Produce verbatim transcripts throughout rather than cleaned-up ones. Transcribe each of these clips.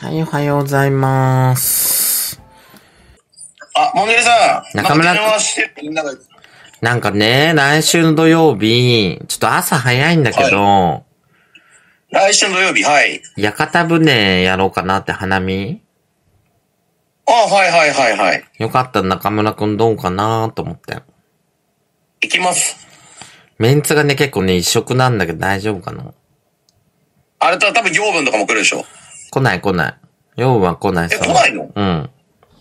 はい、おはようございます。 あ、モンデルさん。 中村なんかしてるみんなが。 なんかね、来週の土曜日、ちょっと朝早いんだけど、はい、来週の土曜日、はい。 屋形船やろうかなって花見あ、はいはいはいはい。 よかったら中村くんどうかなと思って。 行きます。 メンツがね、結構ね、一色なんだけど大丈夫かな。 あれとは多分養分とかも来るでしょ。 来ない来ない。養分は来ないえ、来ないの？ うん。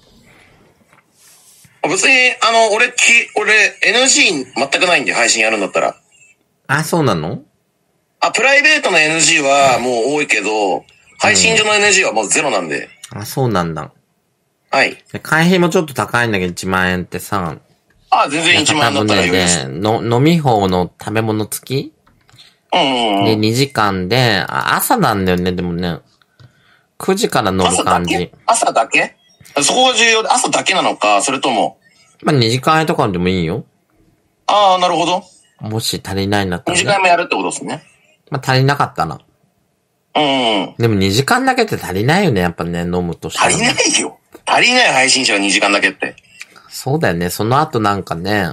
別に、あの、俺、き、俺、エヌジー 全くないんで、配信やるんだったら。 あ、そうなの？ あ、プライベートの エヌジー はもう多いけど、配信上の エヌジー はもうゼロなんで。 うん、あ、そうなんだ。 はい。 会費もちょっと高いんだけどいちまん円ってさ。 あ、全然いちまん円だったらいいです。 の、飲み放の食べ物付き？ うんうんうん。 で、にじかんで、朝なんだよね、でもね。くじから乗る感じ。 朝だけ？朝だけ？そこが重要で、朝だけなのか、それとも。 まあ、にじかんえんとかでもいいよ。 ああ、なるほど。 もし足りないんだったら、 ね。にじかんもやるってことですね。 まあ、足りなかったな。 うん。 でもにじかんだけって足りないよね、やっぱね、飲むとしたら、 ね。足りないよ。足りない配信者がにじかんだけって。 そうだよね、その後なんかね。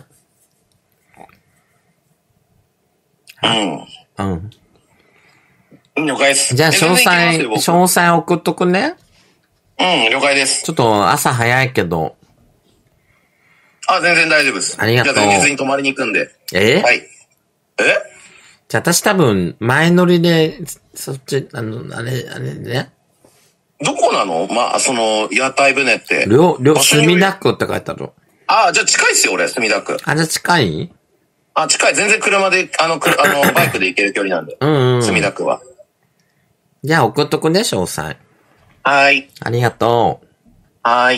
うん。 うん。 了解です。 じゃあ、詳細、詳細送っとくね。 うん、了解です。 ちょっと朝早いけど。 あ、全然大丈夫です。 ありがとう。 じゃあ前日に泊まりに行くんで。 えはい。えじゃあ私多分、前乗りで、そっち、あの、あれ、あれね。 どこなの？まあ、その、屋台船って。 両、両、墨田区って書いてある。 あ、じゃあ近いっすよ、俺、墨田区。 あ、じゃあ近い？ あ、近い。全然車で、あの、くあの、バイクで行ける距離なんで。 うんうん。 墨田区は。 じゃあ送っとくね、詳細。 はい。 ありがとう。 はい。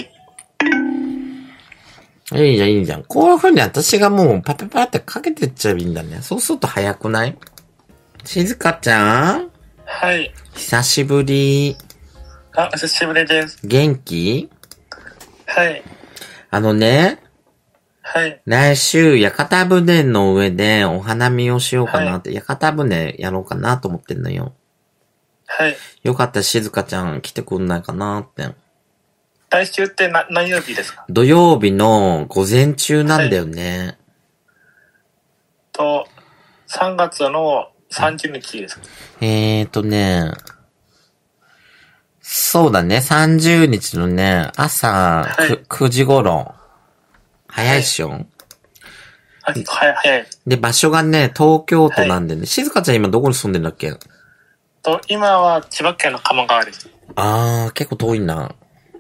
いいじゃん、いいじゃん。こういう風に私がもうパパパってかけてっちゃえばいいんだね。そうすると早くない？静香ちゃん？ はい。 久しぶり。 あ、久しぶりです。 元気？ はい。 あのね。 はい。 来週、屋形船の上でお花見をしようかなって、はい、屋形船やろうかなと思ってんのよ。 はい。 よかったら静香ちゃん来てくんないかなって。 来週ってな何曜日ですか？ 土曜日の午前中なんだよね。はい、 と、さんがつのさんじゅうにちですか？ えーとね、そうだね、さんじゅうにちのね、朝、はい、くじ頃。早いっしょ？はい、 はい、早い。 で、場所がね、東京都なんでね、はい、静香ちゃん今どこに住んでんだっけ？ と、今は千葉県の鴨川です。 あー、結構遠いな。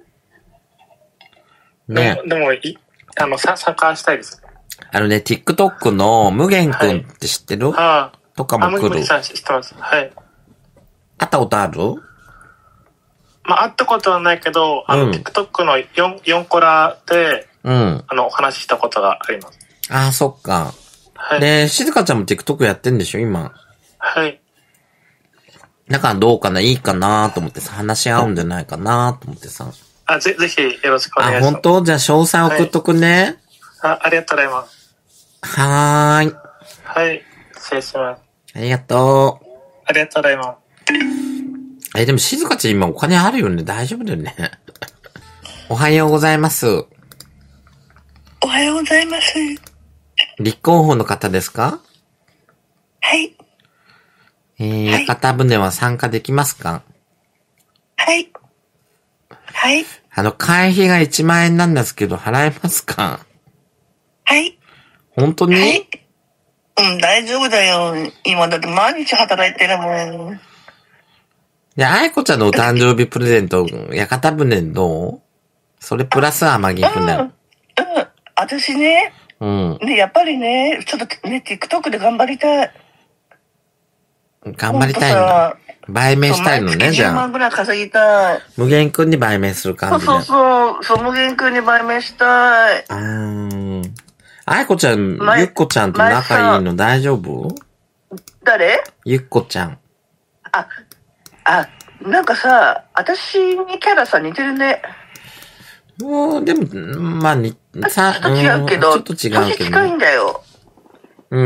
ね。でも、でもい、あの、さ、参加したいです。 あのね、TikTok の無限くんって知ってる？はい、あとかも来る。 あ、無限さん知ってます。はい。 会ったことある？ まあ、会ったことはないけど、あの、うん、TikTok のよん、よんコラで、 うん。 あの、お話ししたことがあります。 ああ、そっか。 はい。 で、静香ちゃんも TikTok やってんでしょ、今。 はい。 だからどうかな、いいかなと思ってさ、話し合うんじゃないかなと思ってさ。 あ、ぜ、ぜひよろしくお願いします。 あ、本当？じゃあ詳細送っとくね。 はい、あ、ありがとうございます。 はーい。 はい、失礼します。 ありがとう。 ありがとうございます。 え、でも静香ちゃん今お金あるよね。大丈夫だよね。おはようございます。 おはようございます。 立候補の方ですか？ はい。 えー、屋形船は参加できますか？ はい。はい。 あの、会費がいちまん円なんですけど、払えますか？ はい。 本当に？はい。 うん、大丈夫だよ。今だって毎日働いてるもん。 で、あいこちゃんのお誕生日プレゼント、屋形船どう？それプラス天城船。 うん。うん。私ね。 うん。 ね、やっぱりね、ちょっとね、TikTok で頑張りたい。 頑張りたいんだ。売名したいのね、じゃあ。 じゅうまんぐらい稼ぎたい。 無限くんに売名する感じで。 そうそうそう、そう、無限くんに売名したい。 うーん。あいこちゃん、ゆっこちゃんと仲いいの大丈夫？ 誰？ ゆっこちゃん。 あ、あ、なんかさ、私にキャラさ似てるね。 もう、でも、まあ、に、 さ、ちょっと違うけど、 ちょっと違うけど、ね。 年近いんだよ。 うん。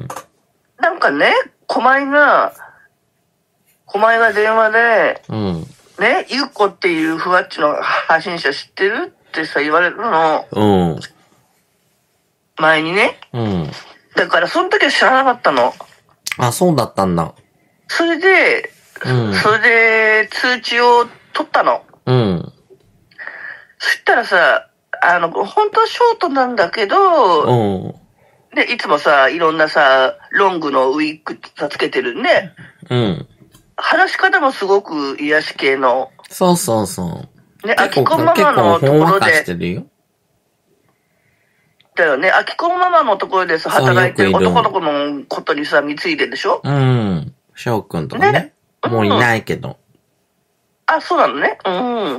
なんかね、狛江が、狛江が電話で、 うん。 ね、ゆうこっていうふわっちの配信者知ってるってさ、言われるの。 うん。 前にね。 うん。 だから、その時は知らなかったの。 あ、そうだったんだ。 それで、うん、それで、通知を取ったの。 うん。 そしたらさ、あの、本当はショートなんだけど、 うん。 で、いつもさ、いろんなさ、ロングのウィッグさつけてるね。 うん。 話し方もすごく癒し系の。 そうそうそう。 ね、アキコママのところで。 してるよ。 だよね、アキコママのところでさ、働いてる男の子のことにさ、貢いでるでしょ？ うん。翔くんとかね。ね、もういないけど、うん。 あ、そうなのね。うん。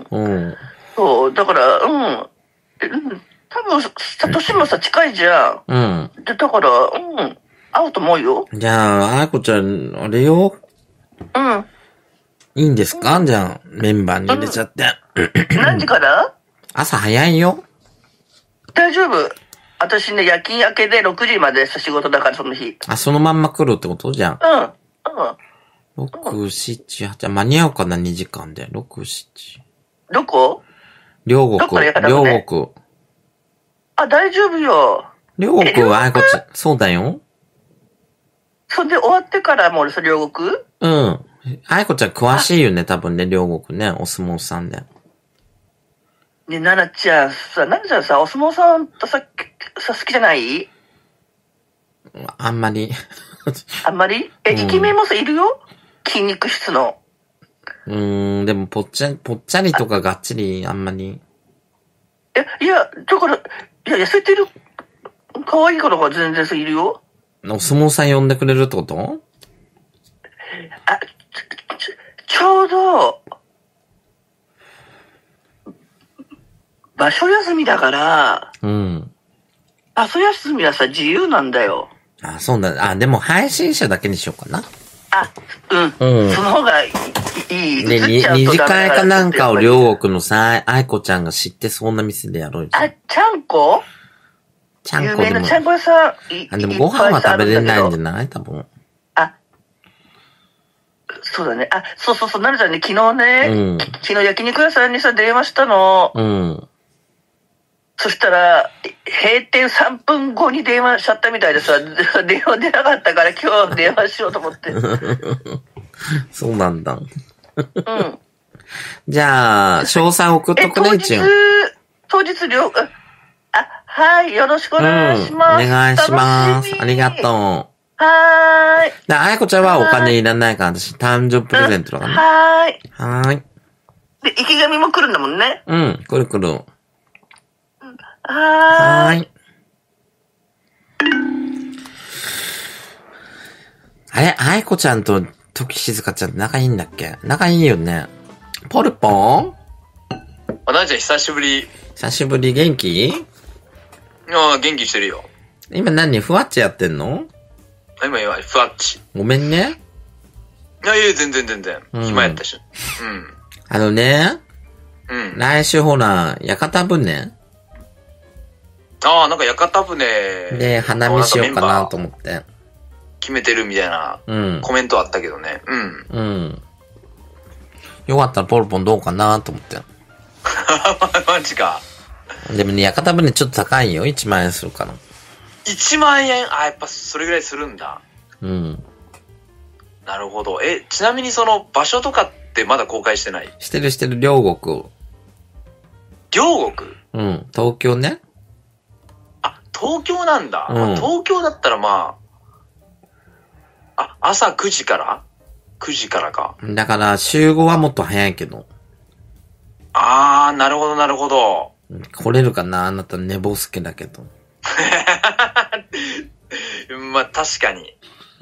うん。 そう、だから、うん。うん。多分、さ、年もさ、近いじゃん。 うん。 で、だから、うん。会うと思うよ。 じゃあ、あやこちゃん、あれよ。 うん。 いいんですか？じゃあ、メンバーに入れちゃって。 うん、何時から朝早いよ。大丈夫。私ね、夜勤明けでろくじまで仕事だから、その日。 あ、そのまんま来るってことじゃん。 うん。うん。 ろく、なな、はち、間に合うかな、にじかんで。ろく、なな。 どこ？ 両国。両国。 あ、大丈夫よ。 両国はあやこちゃん。そうだよ。 そんで終わってからもうそれ両国？ うん。あやこちゃん詳しいよね、多分ね、両国ね、お相撲さんで。 ね、ななちゃんさ、ななちゃんさ、お相撲さんとさ、さ、好きじゃない？ あんまり。 あんまり？え、イケメンもさ、いるよ？筋肉質の。 うーん、でもぽっちゃり、ぽっちゃりとかがっちり、あんまり。 え、いや、だから、いや、痩せてる、可愛い子の方が全然さ、いるよ。 お相撲さん呼んでくれるってこと？ あ、ちょ、ちょうど、場所休みだから、 うん。 場所休みはさ、自由なんだよ。 あ、そうだ。あ、でも配信者だけにしようかな。 あ、うん。うん。その方がいい。いい。 ね、二次会かなんかを両国のさ、あいこちゃんが知ってそうな店でやろうよ。 あ、ちゃんこ？ ちゃんこでも。 有名なちゃんこ屋さん。 あ、でもご飯は食べれないんじゃない？多分。 あ、そうだね。あ、そうそうそう、なるちゃんね、昨日ね、うん、昨日焼肉屋さんにさ、電話したの。 うん。 そしたら、閉店さんぷんごに電話しちゃったみたいでさ、電話出なかったから今日電話しようと思って。 そうなんだ。 うん。 じゃあ、詳細送っとくね、 一応。当日、当日両、あ、はい、よろしくお願いします。 うん、お願いします。ありがとう。 はーい。 で、あやこちゃんはお金いらないから、私、誕生日プレゼントだからね。 はーい。 はーい。 で、池上も来るんだもんね。 うん、来る来る。 はーい。 あれ、あやこちゃんと時静香ちゃん仲いいんだっけ？仲いいよね。ポルポン？ あ、ななちゃん久しぶり。 久しぶり、元気？ ああ、元気してるよ。 今何ふわっちやってんの？ 今今、ふわっち。 ごめんね。 いやいや、全然全然。 うん、 暇やったし。うん。 あのね。 うん。 来週ほら、屋形船？ ああ、なんか屋形船で、花見しようかなと思って。 決めてるみたいな、うん、コメントあったけどね。うん。 うん。よかったらポルポンどうかなと思って。 マジか。 でもね、屋形船ちょっと高いよ。いちまんえんするから。 いちまんえん？あ、やっぱそれぐらいするんだ。 うん。 なるほど。え、ちなみにその場所とかってまだ公開してない？ してるしてる、両国。 両国？ うん。東京ね。 あ、東京なんだ。 うん、 東京だったらまあ、あ、朝くじから ?く 時からか。 だから集合はもっと早いけど。 あー、なるほどなるほど。 来れるかな？あなた寝坊すけだけど。 まあ確かに。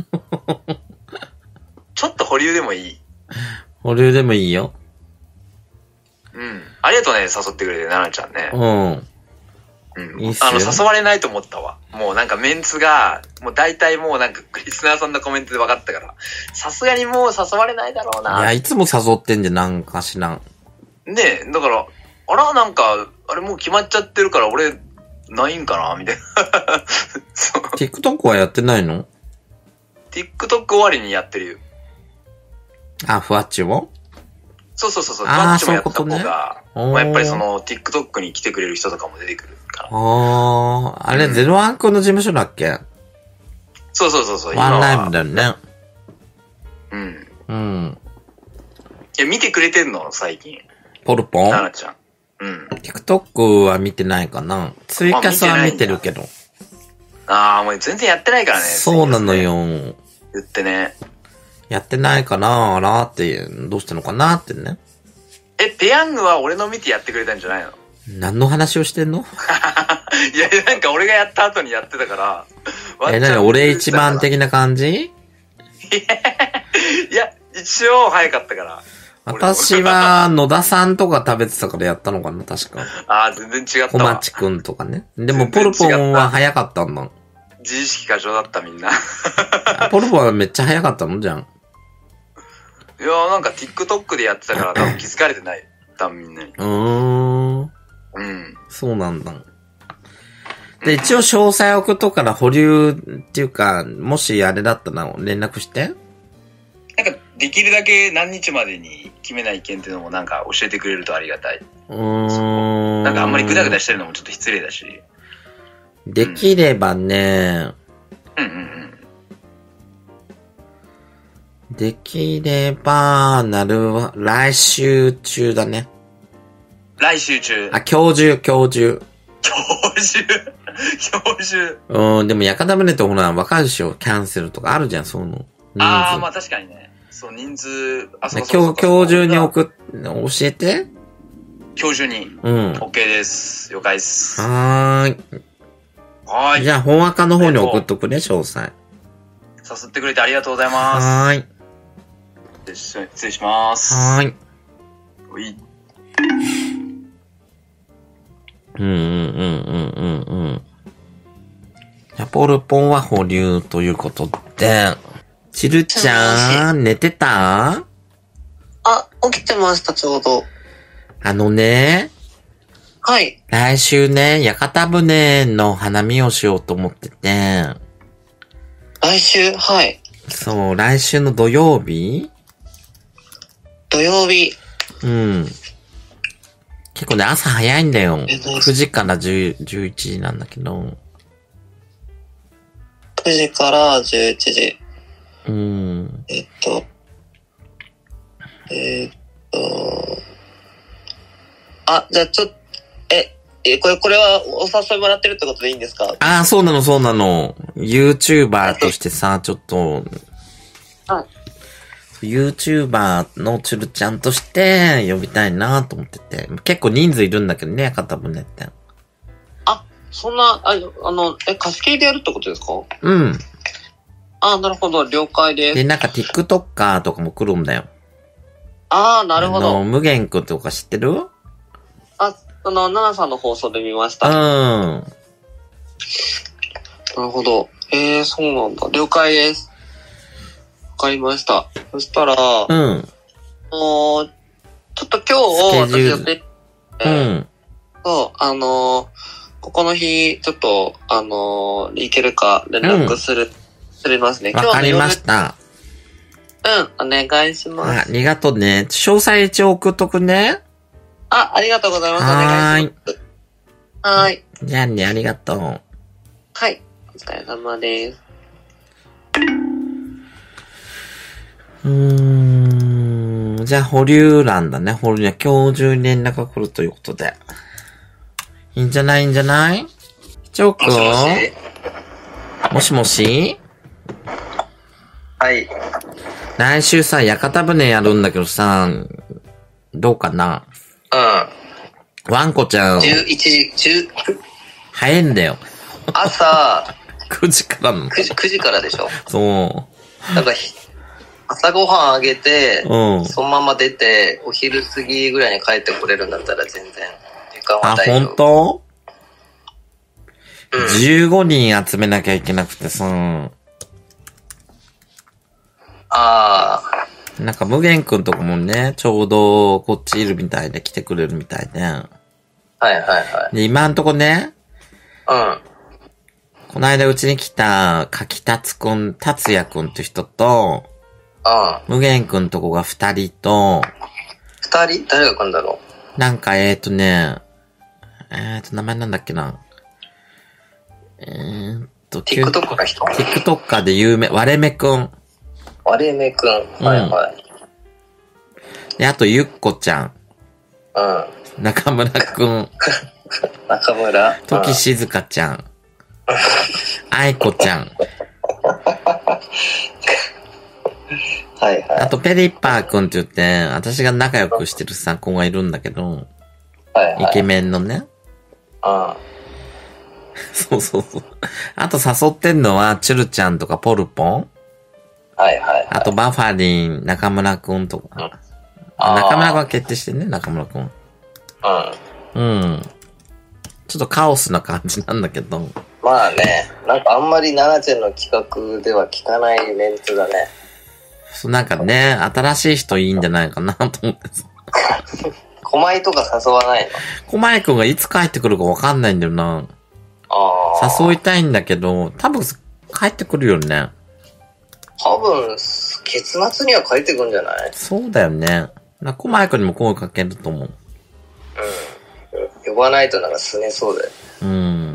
ちょっと保留でもいい。 保留でもいいよ。 うん。ありがとうね、誘ってくれて、奈々ちゃんね。 うん。 うん。いいっすよ。あの、誘われないと思ったわ。もうなんかメンツが、もう大体もうなんかリスナーさんのコメントで分かったから、さすがにもう誘われないだろうな。 いや、いつも誘ってんじゃん、なんかしらん。 ねえ、だから、あら、なんか、あれもう決まっちゃってるから俺、ないんかなみたいな。 TikTok はやってないの？ TikTok 終わりにやってるよ。 あ、ふわっちを？ そうそうそうそう、 あーマッチもやった方そういうことねが、 おーまあ、やっぱりその TikTok に来てくれる人とかも出てくるから。 ああ、あれ、ゼロワンくんの事務所だっけ？ そうそうそうそう、 ワンライブだ。 だよね。 うん。 うん。 いや、見てくれてんの最近。 ポルポン？ ななちゃん。うん。 TikTok は見てないかな。ツイキャスは見てるけど。 ああ、もう全然やってないからね。 そうなのよ。 言ってね。 やってないかなあらって、どうしたのかなってね。 え、ペヤングは俺の見てやってくれたんじゃないの？ 何の話をしてんの？ いや、なんか俺がやった後にやってたから。 え、なに俺一番的な感じ？ いや、一応早かったから。 私は野田さんとか食べてたからやったのかな確か。 ああ、全然違った小わ。 町くんとかね。でもポルポンは早かったんだ。 自意識過剰だったみんな。 ポルポンはめっちゃ早かったのじゃん。 いやーなんか TikTok でやってたから多分気づかれてない。多分みんなに。 うーん。 うん。 そうなんだ。で、一応詳細送っとくから保留っていうか、もしあれだったら連絡して。 なんかできるだけ何日までに決めない意見っていうのもなんか教えてくれるとありがたい。 うーん。 なんかあんまりグダグダしてるのもちょっと失礼だし。 できればね、 うんうんうん。 できれば、なるわ、来週中だね。 来週中。 あ、今日中、今日中。 今日中今日中。 うん、でも、やかだ船ってほら、わかるでしょキャンセルとかあるじゃん、そういうの。 ああ、まあ確かにね。そう、人数、あ、そう今日、今日中に送っ、教えて。 今日中に。 うん。 OK です。了解です。 はーい。 はーい。 じゃあ、本赤の方に送っとくね、詳細。 誘ってくれてありがとうございます。 はーい。 失礼します。 はーい。 おい。 うんうんうんうんうんうん。じゃあ、ポルポンは保留ということで、チルちゃん、寝てた？ あ、起きてました、ちょうど。 あのね、 はい。 来週ね、屋形船の花見をしようと思ってて。 来週？はい。 そう、来週の土曜日？ 土曜日。 うん。結構ね、朝早いんだよ。くじからじゅう、じゅういちじなんだけど。 くじからじゅういちじ。 うん。 えっと、えー、っと、あ、じゃあちょっと、え、え、これ、これはお誘いもらってるってことでいいんですか？ ああ、そうなの、そうなの。YouTuber としてさ、ちょっと、 はい。 YouTuber のチュルちゃんとして呼びたいなと思ってて。結構人数いるんだけどね、屋形船って。 あ、そんな、ああの、え、貸し切りでやるってことですか？ うん。 あ、なるほど、了解です。 で、なんか TikToker とかも来るんだよ。 ああ、なるほあの、 ど。 無限くんとか知ってる？ あ、あの、ナナさんの放送で見ましうた。 ん。 なるほど。えー、そうなんだ。了解です。わかりました。そしたら、 うん。 もう、ちょっと今日、 スケジュール私予定、 うえーん。 そう、あのー、ここの日、ちょっと、あのー、行けるか連絡する、すりますね。 わかりました。 うん、お願いしまあす。 ありがとうね。詳細一応送っとくね。 あ、ありがとうございます。おは願いしーい。 ます。はーい。 じゃあね、ありがとう。 はい。お疲れ様です。 うーん。じゃあ、保留欄だね。保留は今日中に連絡が来るということで。いいんじゃないいいんじゃないチョークもしもしもしもしはい。 来週さ、屋形船やるんだけどさ、どうかなうん。 ワンコちゃん、 じゅういちじ、じゅう早いんだよ。 朝くじからの。 くじ、くじからでしょ？ そなんかひ、朝ごはんあげて、 うんそのまま出て、お昼過ぎぐらいに帰ってこれるんだったら全然、時間う。あ、 は大丈夫。 ほんとうん。 じゅうごにん集めなきゃいけなくてさ、 ああ、 なんか無限くんとこもね、ちょうどこっちいるみたいで来てくれるみたいで。 はいはいはで、今んとこね、 い。うん。 この間うちに来た、柿達くん、達也くんって人と、 うん。 無限くんとこが二人と、 二人誰が来るんだろなんか、えーとね、えーと、名前なんだっけな。えーと、 う ?TikTok の人 TikToker で有名、割れ目くん。 割れ目くん。はいはい。 で、あと、ゆっこちゃん。 うん。 中村くん。 中村。 時静香ちゃん。愛子ちゃん。 はいはい。 あと、ペリッパーくんって言って、私が仲良くしてるさ、子がいるんだけど、 はいはい。 イケメンのね。 ああ。 そうそうそう。あと誘ってんのは、チュルちゃんとかポルポン。 はいはい、はい。 あと、バファリン、中村くんとか。うん、中村くんは決定してんね、中村くん。うん。うん。ちょっとカオスな感じなんだけど。 まあね、なんかあんまり奈々ちゃんの企画では聞かないメンツだね。 そう、なんかね、新しい人いいんじゃないかなと思ってさ。 狛江とか誘わないの？ 狛江くんがいつ帰ってくるかわかんないんだよな。 ああ。 誘いたいんだけど、多分帰ってくるよね。 多分、月末には帰ってくるんじゃない？ そうだよね。な、狛江くんにも声かけると思う。 うん。呼ばないとなんかすねそうだよ。 うん。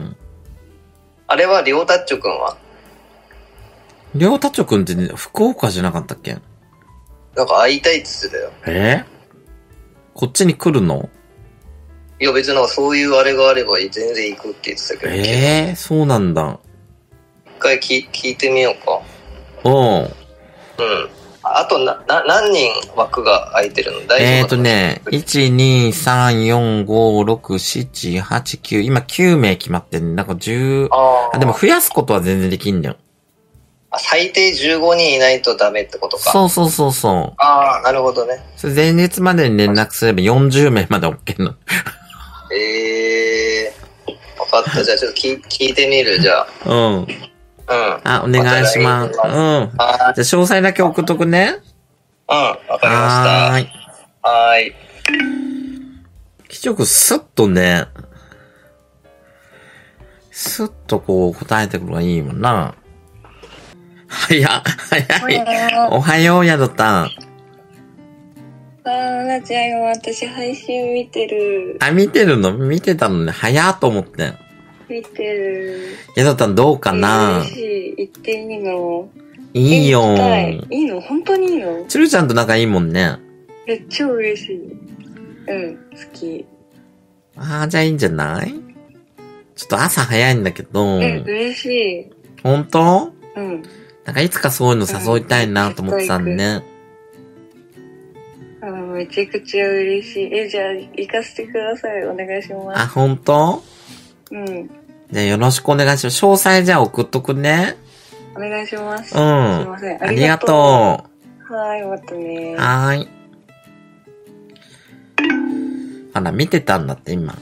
あれは、りょうたっちょくんは？ りょうたっちょくんってね、福岡じゃなかったっけ？ なんか会いたいって言ってたよ。 えー、こっちに来るの？ いや別になんかそういうあれがあれば全然行くって言ってたけど。 ええー、そうなんだ。 一回聞聞いてみようか。 うん。 うん。あとな、な、何人枠が空いてるの？大丈夫？ えーとね、いち、に、さん、よん、ご、ろく、しち、はち、きゅう、今きゅうめい決まってんね。なんかじゅう、あ, あでも増やすことは全然できんだよ。 あ、最低じゅうごにんいないとダメってことか。 そうそうそうそう。 ああ、なるほどね。 それ前日までに連絡すればよんじゅうめいまで OK なの。 ええー。わかった。じゃあちょっと聞聞いてみる、じゃあ。 うん。うん。あ、お願いします。うん。じゃあ詳細だけ送っとくね。 うん、わかりました。 はーい。 はーい。 結局、スッとね、スッとこう答えてくるのがいいもんな。早、早い。おはよう、やどたん。 あー、なちゃん、今私配信見てる。 あ、見てるの見てたのね。早と思って。 見てる。 やどたんどうかな？ 嬉しい。行っていいの？ いいよー。いいの？本当にいいの？ ちるちゃんと仲いいもんね。 え、超嬉しい。うん、好き。 ああ、じゃあいいんじゃない？ちょっと朝早いんだけど。 え、嬉しい。 本当？ うん。 なんかいつかそういうの誘いたいなと思ってたんでね。 あ、めちゃくちゃ嬉しい。え、じゃあ行かせてください。お願いします。 あ、本当？ うん。 じゃあよろしくお願いします。詳細じゃあ送っとくね。 お願いします。 うん。 すいません。 ありがとう。 はい、またね。 はーい。あら、見てたんだって、今。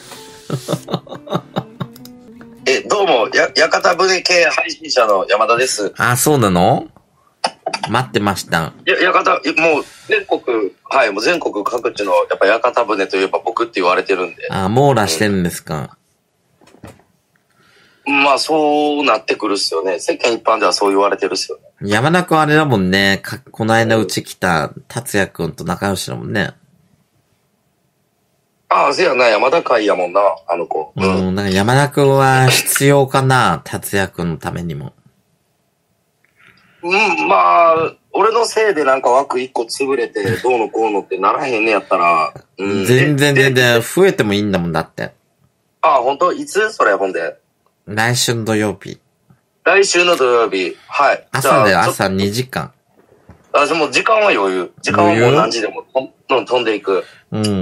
え、どうも、や、屋形船系配信者の山田です。 あ、そうなの？待ってました。 や、屋形、もう全国、はい、もう全国各地の、やっぱ屋形船といえば僕って言われてるんで。 あ、網羅してるんですか。 うん、まあ、そうなってくるっすよね。世間一般ではそう言われてるっすよね。 山田くんあれだもんね。かこの間うち来た達也くんと仲良しだもんね。 ああ、せやな、山田会やもんな、あの子。 うん、うん、なんか山田くんは必要かな、達也くんのためにも。 うん、まあ、俺のせいでなんか枠一個潰れて、どうのこうのってならへんねやったら、 うん、全然全然増えてもいいんだもんだって。 ああ、本当？いつそれ、ほんで。 来週の土曜日。 来週の土曜日。はい。 朝で朝にじかん。 あ、でも時間は余裕。時間はもう何時でもとん飛んでいく。 うん。うん。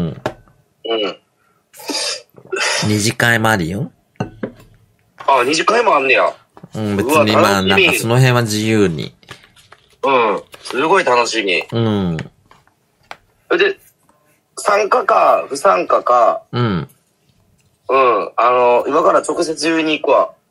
二次会もあるよ。 あ、二次会もあんねや。 うん、別にまあ、なんかその辺は自由に。 うん。すごい楽しみ。 うん。 で、参加か、不参加か。 うん。 うん。あの、今から直接言いに行くわ。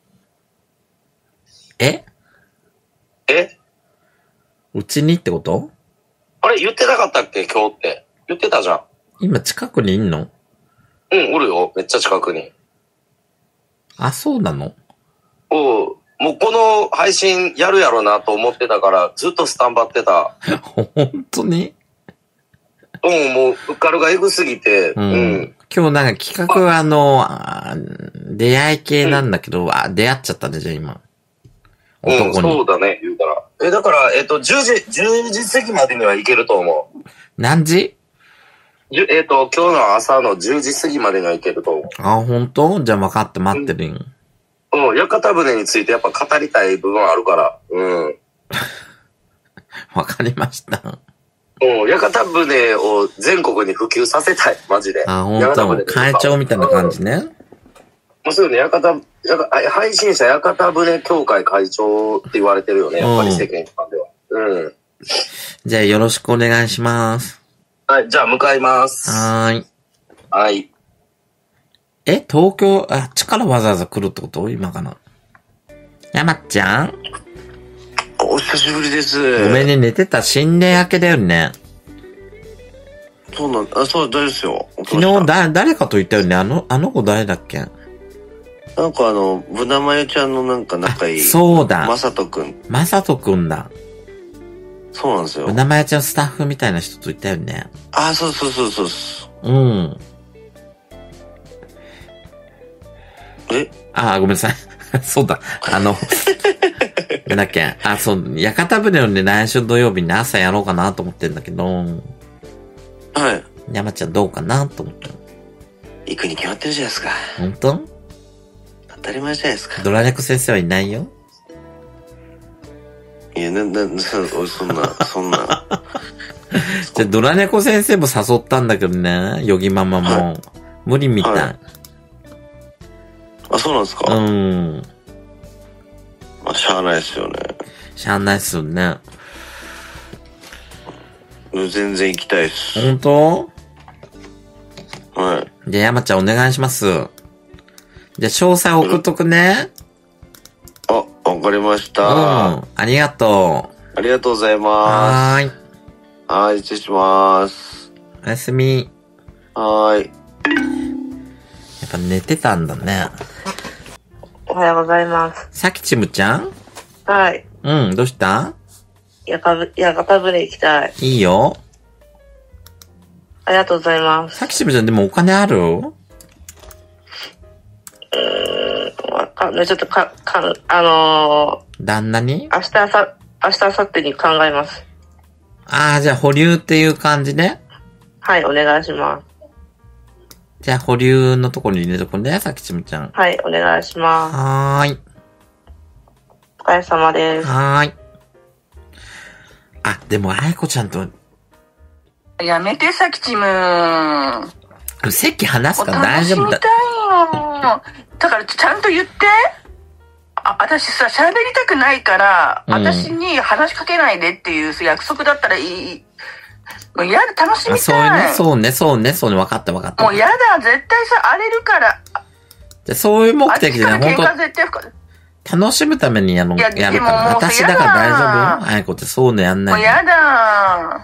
ええうちにってこと？ あれ、言ってなかったっけ今日って。言ってたじゃん。 今近くにいんの？ うん、おるよ。めっちゃ近くに。 あ、そうなの？ おう。もうこの配信やるやろなと思ってたから、ずっとスタンバってた。 本当に？ うん、もう、受かるがエグすぎて、 うん。 うん、 今日なんか企画はあの、あ出会い系なんだけど、うん、あ、出会っちゃったね、じゃあ今。 男に。うん、そうだね、言うたら。え、だから、えっと、じゅうじ、じゅうじ過ぎまでには行けると思う。 何時？ えっと、今日の朝のじゅうじ過ぎまでには行けると思う。 あ、ほんと？じゃあ分かって待ってるよ。 うん、うん、屋形船についてやっぱ語りたい部分あるから。うん。 わかりました。 うん、屋形船を全国に普及させたい、マジで。 あ、ほんと。会長みたいな感じね。もうすぐね、屋形、配信者屋形船協会会長って言われてるよね、やっぱり世間一般では。うん。 じゃあよろしくお願いします。 はい、じゃあ向かいます。 はーい。 はい。 え、東京、あっちからわざわざ来るってこと今かな。山ちゃん？ お久しぶりです。 ごめんね、寝てた。新年明けだよね。 そうなんだ。あ、そう、大丈夫ですよ。 昨日、だ、誰かと言ったよね。あの、あの子誰だっけ？ なんかあの、ぶなまゆちゃんのなんか仲いい。 そうだ。 まさとくん。 まさとくんだ。 そうなんですよ。 ぶなまゆちゃんスタッフみたいな人と言ったよね。 あ、そうそうそうそう。 うん。 え？ あ、ごめんなさい。そうだ。あの、なんだっけ。あ、そう、屋形船をね、来週土曜日に朝やろうかなと思ってんだけど。はい。山ちゃんどうかなと思って。 行くに決まってるじゃないですか。 ほんと？ 当たり前じゃないですか。 ドラレコ先生はいないよ。 いや、な、な、そそんな、そんな。 じゃドラネコ先生も誘ったんだけどね、ヨギママも。はい、無理みたい、はい。 あ、そうなんですか？ うん。 まあ、しゃあないですよね。 しゃあないっすよね。 全然行きたいっす。 ほんと？ はい。 じゃあ山ちゃんお願いします。じゃあ詳細送っとくね。 あ、わかりました。 うん。ありがとう。ありがとうございます。 はーい。 はい、失礼します。 おやすみ。 はーい。 やっぱ寝てたんだね。 おはようございます。 さきちむちゃん？ はい。 うん、どうした？ やかぶ、やかた船行きたい。 いいよ。 ありがとうございます。 さきちむちゃんでもお金ある？ うーん、わかんない。ちょっとか、か、あのー、旦那に？ 明日、あさ、明日、明後日に考えます。 ああ、じゃあ保留っていう感じね。 はい、お願いします。 じゃあ保留のところに入れとくね、さきちむちゃん。 はい、お願いします。 はーい。 お疲れ様です。 はーい。あ、でも、あいこちゃんと。 やめて、さきちむ。 席話すから大丈夫だ。 楽しみたいよ。だから、ちゃんと言って。あ、私さ、喋りたくないから、うん、私に話しかけないでっていう約束だったらいい。もうやだ、楽しみたい。 そうね、そうね、そうね、そうね、分かった分かった。 もうやだ、絶対さ、荒れるから。 じゃそういう目的じゃない、 本当楽しむためにやる、やるから。私だから大丈夫？あいこってそうね、やんない。 もうやだ。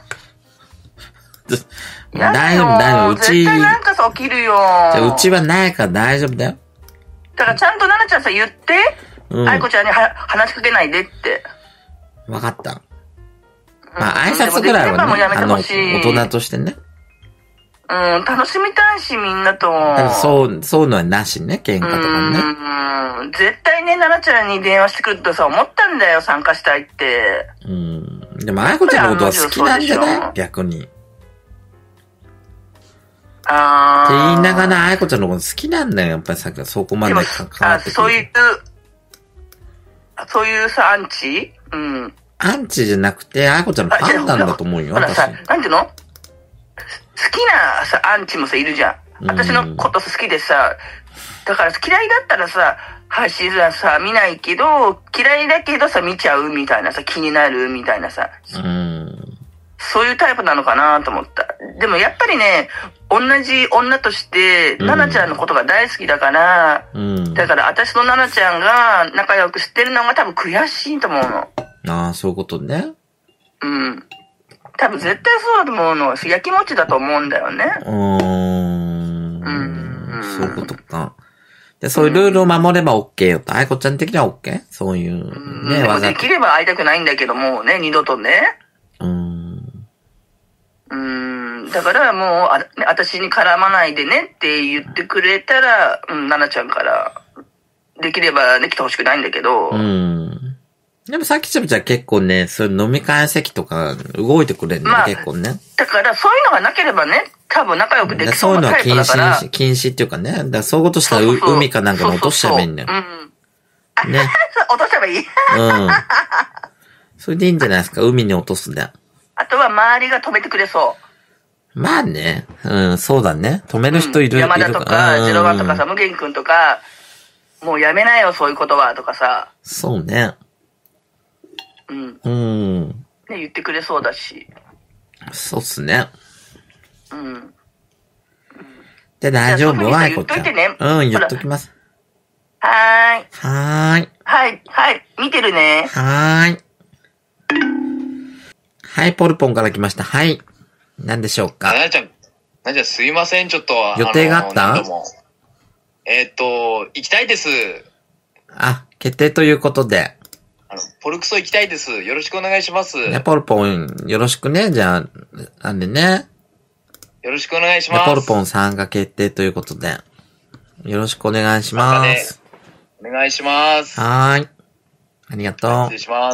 大丈夫、大丈夫。うち。 絶対なんかさ、起きるよ。 じゃうちはないから大丈夫だよ。 だからちゃんとななちゃんさ、言って。うん、あいこちゃんには話しかけないでって。 わかった。まあ、挨拶ぐらいはね、あの、大人としてね。 うん、楽しみたいし、みんなと。 そう、そういうのはなしね、喧嘩とかね。 うん、絶対ね、ななちゃんに電話してくるとさ、思ったんだよ、参加したいって。 うん。でも、あいこちゃんのことは好きなんじゃない？逆に。 あって言いながら、あいこちゃんのこと好きなんだよ、やっぱりさっきそこまで関わってくる。 そういう、そういうさ、アンチ？うん。 アンチじゃなくて、あいこちゃんのファンなんだと思うよ、 ほらさ、なんていうの？好きなさ、アンチもさ、いるじゃん。私のこと好きでさ、だから嫌いだったらさ、配信はさ、見ないけど、嫌いだけどさ、見ちゃうみたいなさ、気になるみたいなさ。 うん。 そういうタイプなのかなと思った。でもやっぱりね、同じ女として、ナナちゃんのことが大好きだから、 うん、 だから私とナナちゃんが仲良くしてるのが多分悔しいと思うの。 ああ、そういうことね。 うん。多分絶対そうだと思うの。やきもちだと思うんだよね。 うーん。うん。そういうことか。で、そういうルールを守れば OK よと。あいこちゃん的には OK？ そういう、ね、 わざと。できれば会いたくないんだけどもね、二度とね。 うーん。 うーん。 ん。だからもう、あ、私に絡まないでねって言ってくれたら、うん、ななちゃんから、できればできてほしくないんだけど。 うん。でもさっきちゃぶちゃん結構ね、そういう飲み会席とか動いてくれるね、まあ、結構ね。 だからそういうのがなければね、多分仲良くできそうなタイプだから。そういうのは禁止、 禁止っていうかね。だからそういうことしたらそうそう海かなんかに落としちゃえばいいんだよ。 そうそうそううん。ね。落としちゃえばいいうん。 それでいいんじゃないですか、海に落とすんだよ。 あとは周りが止めてくれそう。 まあね。うん、そうだね。止める人いる。うん、 山田とか、ゼロワンとかさ、無限くんとか、もうやめなよ、そういうことは、とかさ。 そうね。 うん。 うん。 ね、言ってくれそうだし。 そうっすね。 うん。 で、大丈夫は、 言っといてね。 うん、言っときます。 はーい。 はーい。 はい、はい。見てるね。 はーい。はい、ポルポンから来ました。はい。何でしょうか。 ななちゃん、ななちゃんすいません、ちょっと。 予定があった？ えー、っと、行きたいです。 あ、決定ということで。 あの、ポルクソ行きたいです。よろしくお願いします。 ね、ポルポン、よろしくね。じゃあ、なんでね。 よろしくお願いします。 ポルポン参加決定ということで。よろしくお願いします。 お願いします。 はーい。ありがとう。 失礼します。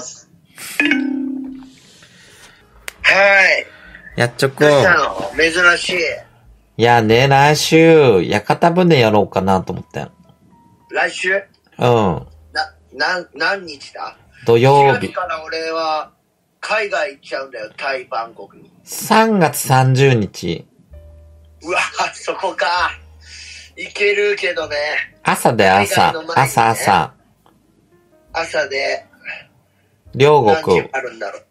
はい。 やっちょく。 どうしたの？珍しい。 いやね、来週、屋形船やろうかなと思って。 来週？うん。 な、 な、何日だ？ 土曜日。 しがつから俺は、海外行っちゃうんだよ、タイ、バンコクに。 さんがつさんじゅうにち。 うわ、そこか。行けるけどね。 朝で朝。ね、朝朝。 朝で。 両国。 何時あるんだろう。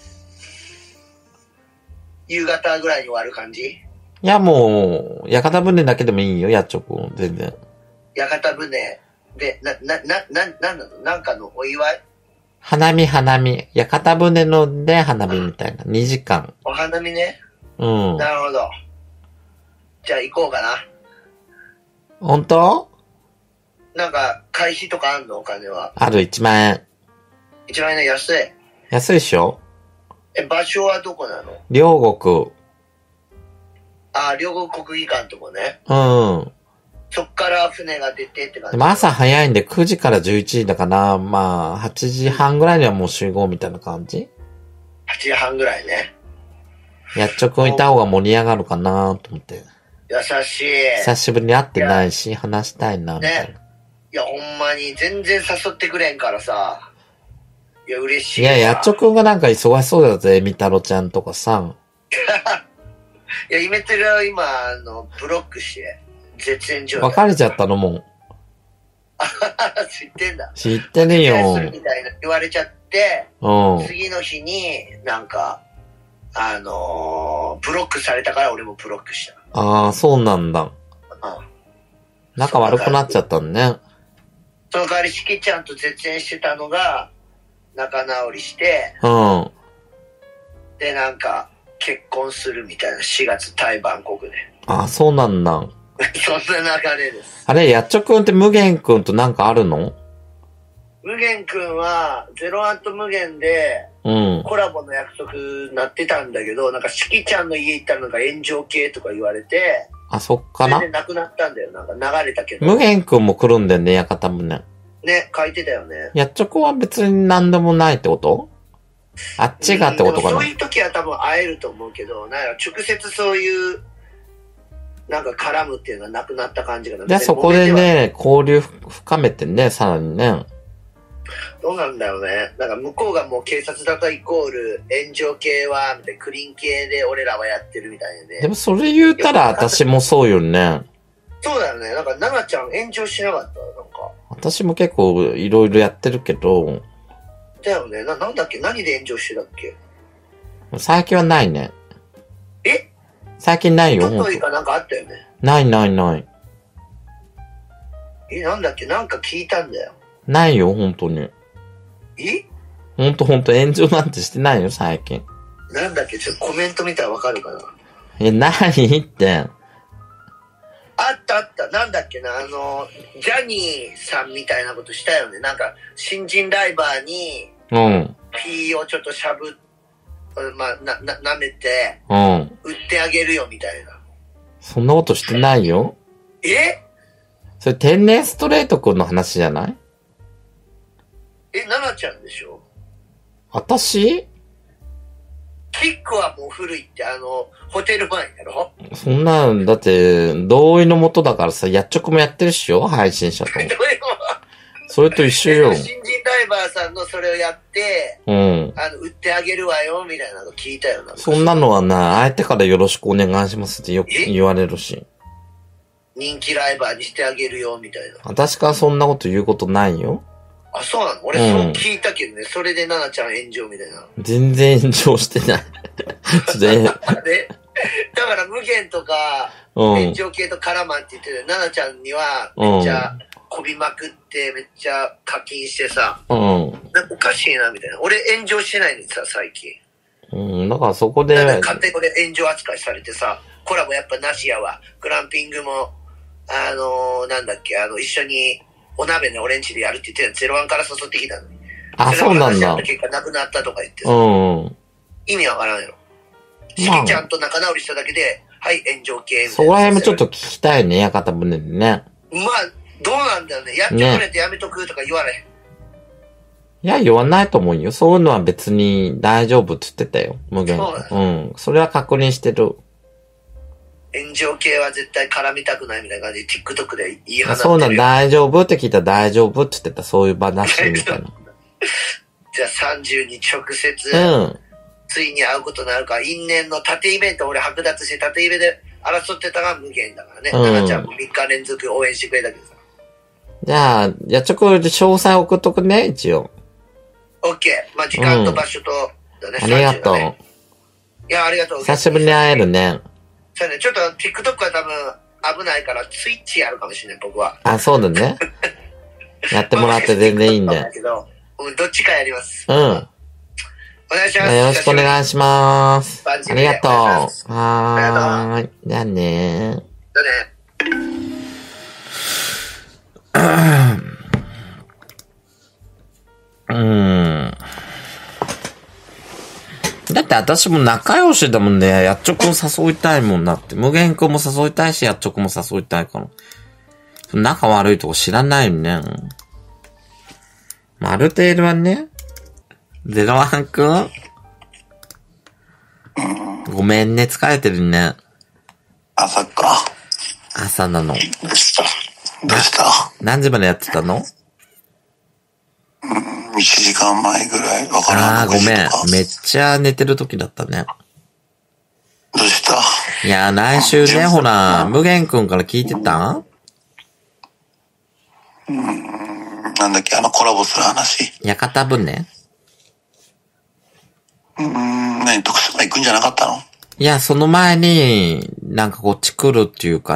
夕方ぐらいに終わる感じ？いや、もう、屋形船だけでもいいよ、やっちょくん、全然。 屋形船で、な、な、な、な、なんなの？なんかのお祝い？ 花見花見。屋形船ので花見みたいな。にじかん。 お花見ね。 うん。 なるほど。じゃあ行こうかな。 本当？ なんか、会費とかあんの？お金は。 ある、いちまんえん。 いちまんえんね、安い。 安いっしょ？ え、場所はどこなの？ 両国。 あ、両国国技館とこね。 うん。 そっから船が出てって感じ。 でも朝早いんでくじからじゅういちじだから、まあ、はちじはんぐらいにはもう集合みたいな感じ？ はちじはんぐらいね。 やっちょくんいた方が盛り上がるかなと思って。 優しい。 久しぶりに会ってないし、話したいな、みたいな。 ね。いや、ほんまに全然誘ってくれんからさ。いや、嬉しい。 いや、やっちょくんがなんか忙しそうだぜ、みたろちゃんとかさ。 いや、イメテルは今、あの、ブロックして、絶縁状態。 別れちゃったのもん。 知ってんだ。 知ってねえよ。 するみたいな言われちゃって、 うん。 次の日になんか、あのー、ブロックされたから俺もブロックした。 ああ、そうなんだ。うん。仲悪くなっちゃったんね。 その代わり、しきちゃんと絶縁してたのが、仲直りして、 うん。 で、なんか、結婚するみたいな、しがつタイバンコクで。 ああ、そうなんだ。 そんな流れです。 あれ、やっちょくんって無限くんとなんかあるの？ 無限くんは、ゼロワンと無限で、 うん。 コラボの約束なってたんだけど、なんかしきちゃんの家行ったらなんか炎上系とか言われて、 あ、そっかな。 それで亡くなったんだよ。なんか流れたけど。 無限くんも来るんだよね、屋形船。 ね、書いてたよね。 やっちょくんは別に何でもないってこと？あっちがってことかな。 そういう時は多分会えると思うけど、なんか直接そういう、なんか絡むっていうのはなくなった感じがなくて。 で、そこでね、交流深めてね、さらにね。 どうなんだろうね。なんか向こうがもう警察だとイコール炎上系は、みたいなクリーン系で俺らはやってるみたいでね。 でもそれ言うたら私もそうよね。 そうだよね。なんか、奈々ちゃん炎上しなかったなんか。 私も結構いろいろやってるけど。 だよね。な、なんだっけ？何で炎上してたっけ？ 最近はないね。 え？ 最近ないよ。 一昨日かなんかあったよね。 ないないない。 え、なんだっけ？なんか聞いたんだよ。 ないよ、本当に。 え？ ほんとほんと炎上なんてしてないよ、最近。 なんだっけ？ちょっとコメント見たらわかるかな。 え、ないって。 あったあった。なんだっけな、あの、ジャニーさんみたいなことしたよね。なんか、新人ライバーに、 うん。 P をちょっとしゃぶっまあ、な、な、舐めて、 うん。 売ってあげるよ、みたいな。 そんなことしてないよ。 えそれ天然ストレートくんの話じゃない？ え、奈々ちゃんでしょ？ 私？ キックはもう古いって、あの、ホテル前やろ？ そんなん、だって、同意のもとだからさ、やっちょくもやってるっしょ？配信者と。それと一緒よ。 新人ライバーさんのそれをやって、 うん。 あの、売ってあげるわよ、みたいなの聞いたよな。 そんなのはな、相手からよろしくお願いしますってよく言われるし。 人気ライバーにしてあげるよ、みたいな。 私からそんなこと言うことないよ。 あ、そうなの？俺そう聞いたけどね、うん、それで奈々ちゃん炎上みたいな。 全然炎上してない。でだから無限とか、炎上系とカラマンって言ってて、奈々ちゃんにはめっちゃこびまくってめっちゃ課金してさ、 うん。 なんかおかしいなみたいな。俺炎上してないんですさ、最近。 うん、だからそこで。 勝手にこれ炎上扱いされてさ、コラボやっぱなしやわ。グランピングも、あのー、なんだっけ、あの、一緒に、お鍋ね、俺んちでやるって言ってたの、ゼロワンから誘ってきたのに。 あ、そうなんだ。 結果なくなったとか言ってさ。 うん。 意味わからんやろ。しきちゃんと仲直りしただけで、はい、炎上系。 そこら辺もちょっと聞きたいね、屋形船でね。 まあ、どうなんだよね。やっちゃくれてやめとくとか言われへん。ね、 いや、言わないと思うよ。そういうのは別に大丈夫って言ってたよ。無限。う, うん。それは確認してる。 炎上系は絶対絡みたくないみたいな感じで TikTok で言い放ってる。 そうなん、大丈夫って聞いたら大丈夫って言ってた。そういう場なしみたいな。 じゃあさんじゅうに直接、 うん。 ついに会うことになるから、因縁の縦イベント俺剥奪して縦イベで争ってたが無限だからね。奈々、うん、ちゃんもみっか連続応援してくれたけどさ。 じゃあ、やっちょく詳細送っとくね、一応。 オッケー。まあ、時間と場所と、だね、 うん。ありがとう。 いや、ありがとう。 久しぶりに会えるね。 そうね、ちょっと TikTok は多分危ないから、ツイッチやるかもしれない、僕は。 あ、そうだね。やってもらって全然いいんで。 だけど、どっちかやります。 うん。お願いします。 よろしくお願いします。ありがとう。はーい。じゃあねー。 じゃあね。 うーん。だって私も仲良しだもんね。やっちょくん誘いたいもんなって。無限くんも誘いたいし、やっちょくんも誘いたいから。仲悪いとこ知らないよね。まあ、ある程度はね。ゼロワンくんごめんね、疲れてるね。 朝か。 朝なの。 どうしたどうした何時までやってたの？ うん、いちじかんまえぐらい。わからん。 ああ、ごめん。めっちゃ寝てる時だったね。 どうした？ いや、来週ね、ほら、無限くんから聞いてた？ うん、なんだっけ、あのコラボする話。 屋形船？ うーん、何、徳島行くんじゃなかったの？ いや、その前に、なんかこっち来るっていうから、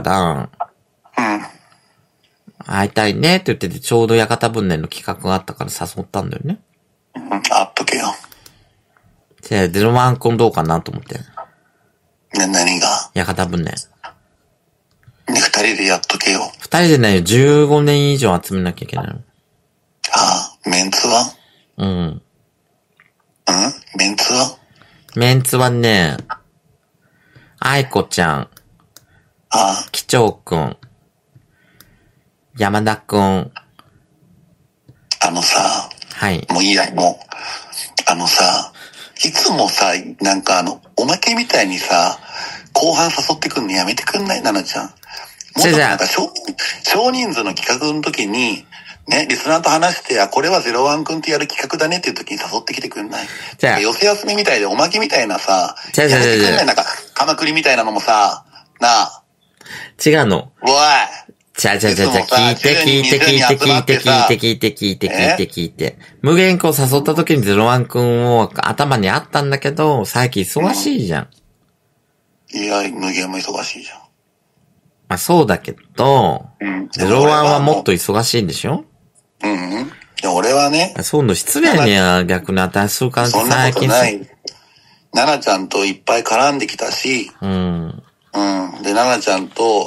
うん。 会いたいねって言ってて、ちょうど屋形船の企画があったから誘ったんだよね。 うん、会っとけよ。 じゃあ、ゼロワンくんどうかなと思って。 ね、何が？ 屋形船。 ね、二人でやっとけよ。 二人でないよ、じゅうごねん以上集めなきゃいけないの。 ああ、メンツは？ うん。 うんメンツは？ メンツはね、愛子ちゃん。 ああ。 機長くん。山田くん。 あのさ。 はい。 もういいや、もう。あのさ、いつもさ、なんかあの、おまけみたいにさ、後半誘ってくんのやめてくんない？奈々ちゃん。もっとなんか少、少人数の企画の時に、ね、リスナーと話して、あ、これはゼロワンくんってやる企画だねっていう時に誘ってきてくんない？じゃあ。寄せ休みみたいでおまけみたいなさ、 じゃあじゃあじゃあやめてくんない？なんか、鎌栗みたいなのもさ、なあ。 違うの。 おい。 じゃあじゃあじゃあじゃあ聞いて聞いて聞いて聞いて聞いて聞いて聞いて聞いて聞いて。無限くんを誘った時にゼロワンくんを頭にあったんだけど、最近忙しいじゃん。 うん、いや、無限も忙しいじゃん。 まあそうだけど、うん、ゼロワンはもっと忙しいんでしょ？ うんうん。いや、俺はね。 そうの失礼には逆に値するからって最近。そんなことない。奈々ちゃんといっぱい絡んできたし。 うん。 うん。で、奈々ちゃんと、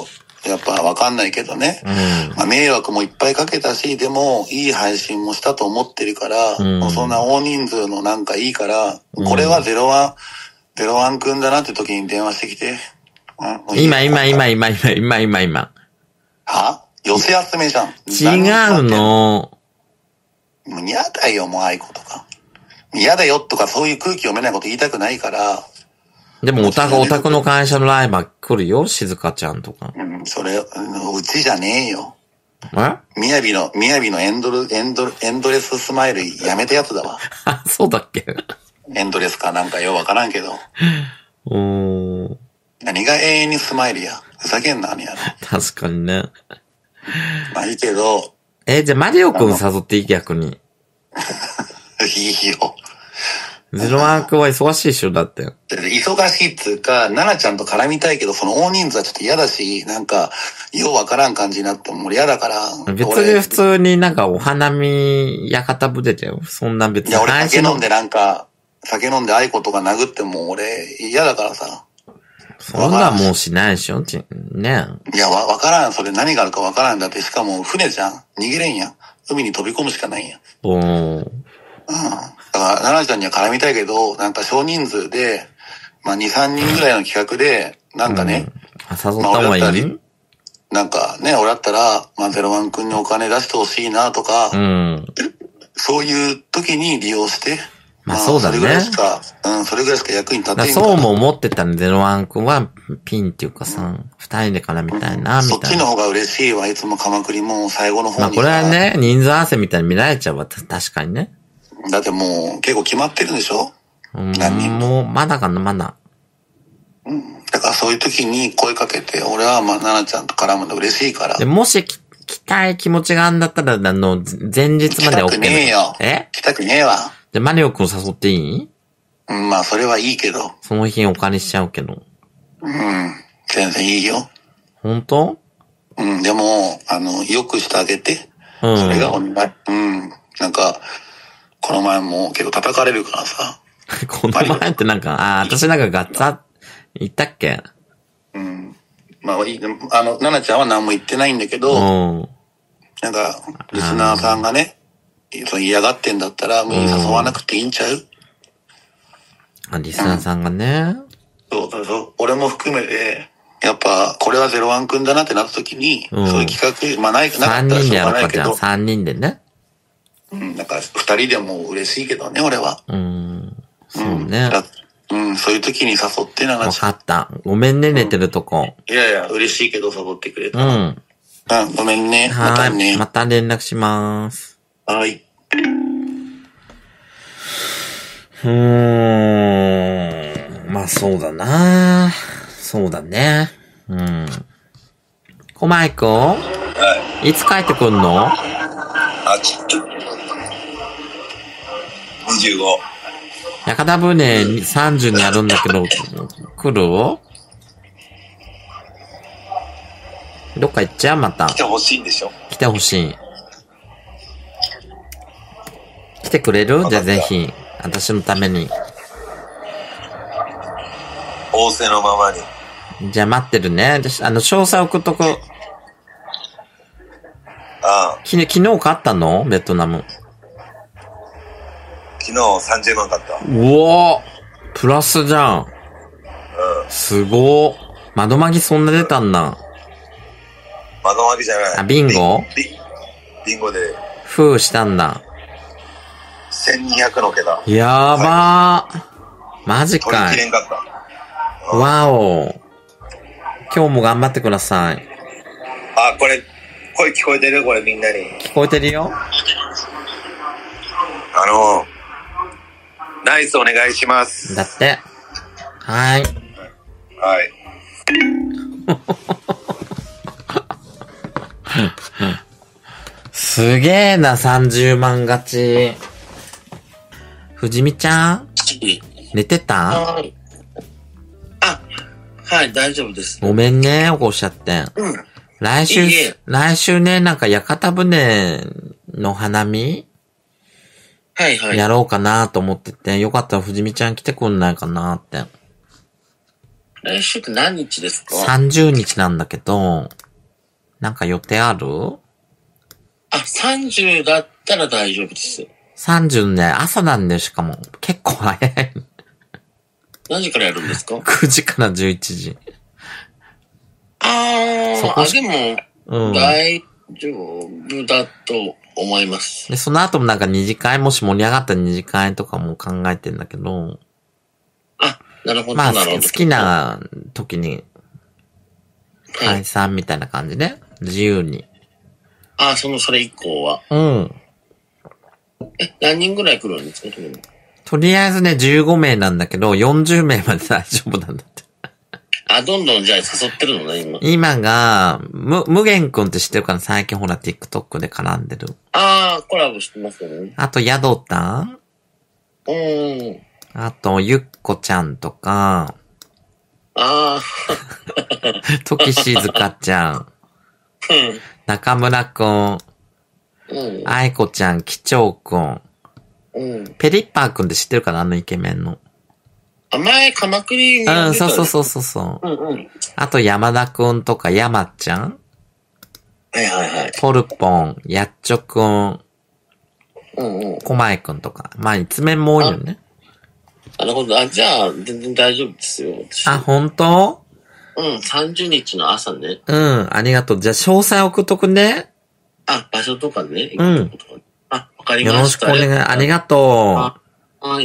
やっぱわかんないけどね。うん、まあ、迷惑もいっぱいかけたし、でもいい配信もしたと思ってるから、うん、もうそんな大人数のなんかいいから、うん、これはゼロワン、ゼロワンくんだなって時に電話してきて。 うん、今、今、今、今、今、今、今、今。 は寄せ集めじゃん。 違うの。 もう嫌だよ、もうああいうことか。嫌だよとかそういう空気読めないこと言いたくないから。 でも、オタク、オタクの会社のライバー来るよ、静香ちゃんとか。 うん、それ、うちじゃねえよ。 えみやびの、みやびのエンドル、エンドル、エンドレススマイルやめたやつだわ。 あ、そうだっけエンドレスかなんかようわからんけど。 うーん。 何が永遠にスマイルや。ふざけんな、あれやろ。 確かにね。 まあいいけど。 え、じゃあマリオくん誘っていい逆に。 いいよ。 ゼロワンくんは忙しいっしょ、だって。 忙しいっつうか、ナナちゃんと絡みたいけど、その大人数はちょっと嫌だし、なんか、ようわからん感じになっても嫌だから。 別に普通になんかお花見、屋形船だよ。そんな別に。 いや、俺酒飲んでなんか、酒飲んで愛子とか殴っても俺嫌だからさ。 そんなもうしないでしょね。 いや、わ、わからん。それ何があるかわからんだって。しかも船じゃん。逃げれんやん。海に飛び込むしかないんや。 おー。 うん。だから、奈々ちゃんには絡みたいけど、なんか少人数で、まあに、さんにんぐらいの企画で、なんかね。 うん、誘った方がいい、 まあ、なんかね、俺だったら、まあゼロワンくんにお金出してほしいなとか、 うん、 そういう時に利用して、 まあそうだね。 それぐらいしか、うん、それぐらいしか役に立てない。 そうも思ってたね、ゼロワンくんはピンっていうかさ、二、うん、人で絡みたいな、みたいな。 そっちの方が嬉しいわ、いつも鎌栗も最後の方に。 まあこれはね、人数合わせみたいに見られちゃうわ、確かにね。 だってもう結構決まってるでしょ？ うん、何人も。もう、まだかな、まだ。 うん。だからそういう時に声かけて、俺はまあ、奈々ちゃんと絡むの嬉しいから。 でもしき、来たい気持ちがあんだったら、あの、前日まで OK。来たくねえよ。 え来たくねえわ。 で、マリオくん誘っていい？ うん、まあ、それはいいけど。 その日お借りしちゃうけど。 うん、全然いいよ。 本当？ うん、でも、あの、よくしてあげて。うん。それがお願い。うん。なんか、この前も結構叩かれるからさ。 この前ってなんか、ああ、私なんかガッツァ、言ったっけ？ うん。まあ、いい、あの、ナナちゃんは何も言ってないんだけど、うん。なんか、リスナーさんがね、その嫌がってんだったら、もう誘わなくていいんちゃう？ あ、リスナーさんがね。 うん、そうそうそう。俺も含めて、やっぱ、これはゼロワンくんだなってなった時に、うん、そういう企画、まあない、なかったらしょうがないけど。 さんにんでやろうか、じゃあさんにんでね。 うん、なんか、二人でも嬉しいけどね、俺は。 うん。そうね。 うん、うん、そういう時に誘ってな。 わかった。ごめんね、寝てるとこ。 いやいや、嬉しいけど誘ってくれた。 うん。 うん、ごめんね。 はい。 またね。 また連絡します。 はい。 うーん。まあそうだな。そうだね。うん。コマイコ？はい。いつ帰ってくんの？ あ、ちょっと。にじゅうご。 屋形船さんじゅうにあるんだけど、来る？どっか行っちゃう？また。 来てほしいんでしょ？ 来てほしい。来てくれる？じゃあぜひ。私のために。 仰せのままに。 じゃあ待ってるね。私、あの、詳細送っとく。 ああ。 き、昨日買ったの？ベトナム。 昨日さんじゅうまん買った。 うおープラスじゃん。うん。すごー。窓マギそんな出たんな。 窓マギじゃない。 あ、ビンゴ？ ビ、ビンゴで。 封したんだ。 せんにひゃくのけだ。 やばー。マジかい。 取り切れんかった。 わお。今日も頑張ってください。 あ、これ、声聞こえてる？これみんなに。 聞こえてるよ。 あの、ナイスお願いします。 だって。はい。 はい。 すげえな、さんじゅうまん勝ち。藤見ちゃん寝てた？ はい。あ、はい、大丈夫です。 ごめんね、起こしちゃって。 うん。 来週、 いいえ来週ね、なんか屋形船の花見はいはい。 やろうかなと思ってて、よかったら藤見ちゃん来てくんないかなって。 来週って何日ですか？ さんじゅうにちなんだけど、 なんか予定ある？ あ、さんじゅうだったら大丈夫です。 さんじゅうね、朝なんでしかも。結構早い。 何時からやるんですか？ く 時からじゅういちじ。 あー、あ、でも、うん、大丈夫だと思います。 で、その後もなんか二次会、もし盛り上がった二次会とかも考えてんだけど。 あ、なるほど。 まあ、 なるほど好きな時に、解散みたいな感じで、自由に。 ああ、その、それ以降は。 うん。 え、何人ぐらい来るんですか？ とりあえずね、じゅうごめいなんだけど、よんじゅうめいまで大丈夫なんだって。 あ、どんどんじゃあ誘ってるのね、今。 今が、む、無限くんって知ってるかな？最近ほら TikTok で絡んでる。 ああ、コラボしてますよね。 あと、ヤドタン？ うーん。 あと、ゆっこちゃんとか。 ああ。 ときしずかちゃん。 うん。 中村くん。 うん。 あいこちゃん、きちょうくん。 うん。 ペリッパーくんって知ってるかな？あのイケメンの。 あ、前、鎌倉に。 うん、そうそうそうそうそう。 うんうん。 あと、山田くんとか、山ちゃん。 はいはいはい。 ポルポン、やっちょくん。 うんうん。 こまえくんとか。まあ、一面も多いよね。 なるほど。あ、じゃあ、全然大丈夫ですよ。 あ、ほんと？ うん、さんじゅうにちの朝ね。 うん、ありがとう。じゃあ、詳細送っとくね。 あ、場所とかね。 うん。 あ、わかりました。 よろしくお願い。ありがとう。 はい、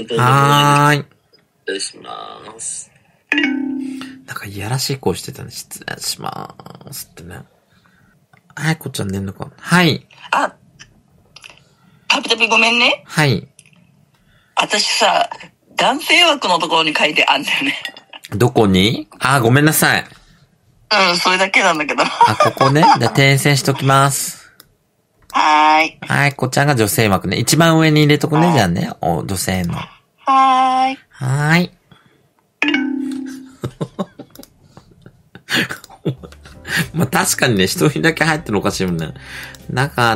どうぞ。 はーい。 失礼します。 なんかいやらしい声してたね。失礼しまーすってね。はい、こっちゃん寝んのか。はい。 あ、たびたびごめんね。 はい。 私さ、男性枠のところに書いてあんだよね。 どこに？あー、ごめんなさい。 うん、それだけなんだけど。 あ、ここね。じゃあ、転選しときます。 はーい。 はい、こっちゃんが女性枠ね。一番上に入れとくね、じゃあね。お、女性の。 はーい。 はーい。まあ、確かにね、一人だけ入ってるのおかしいもんね。だから、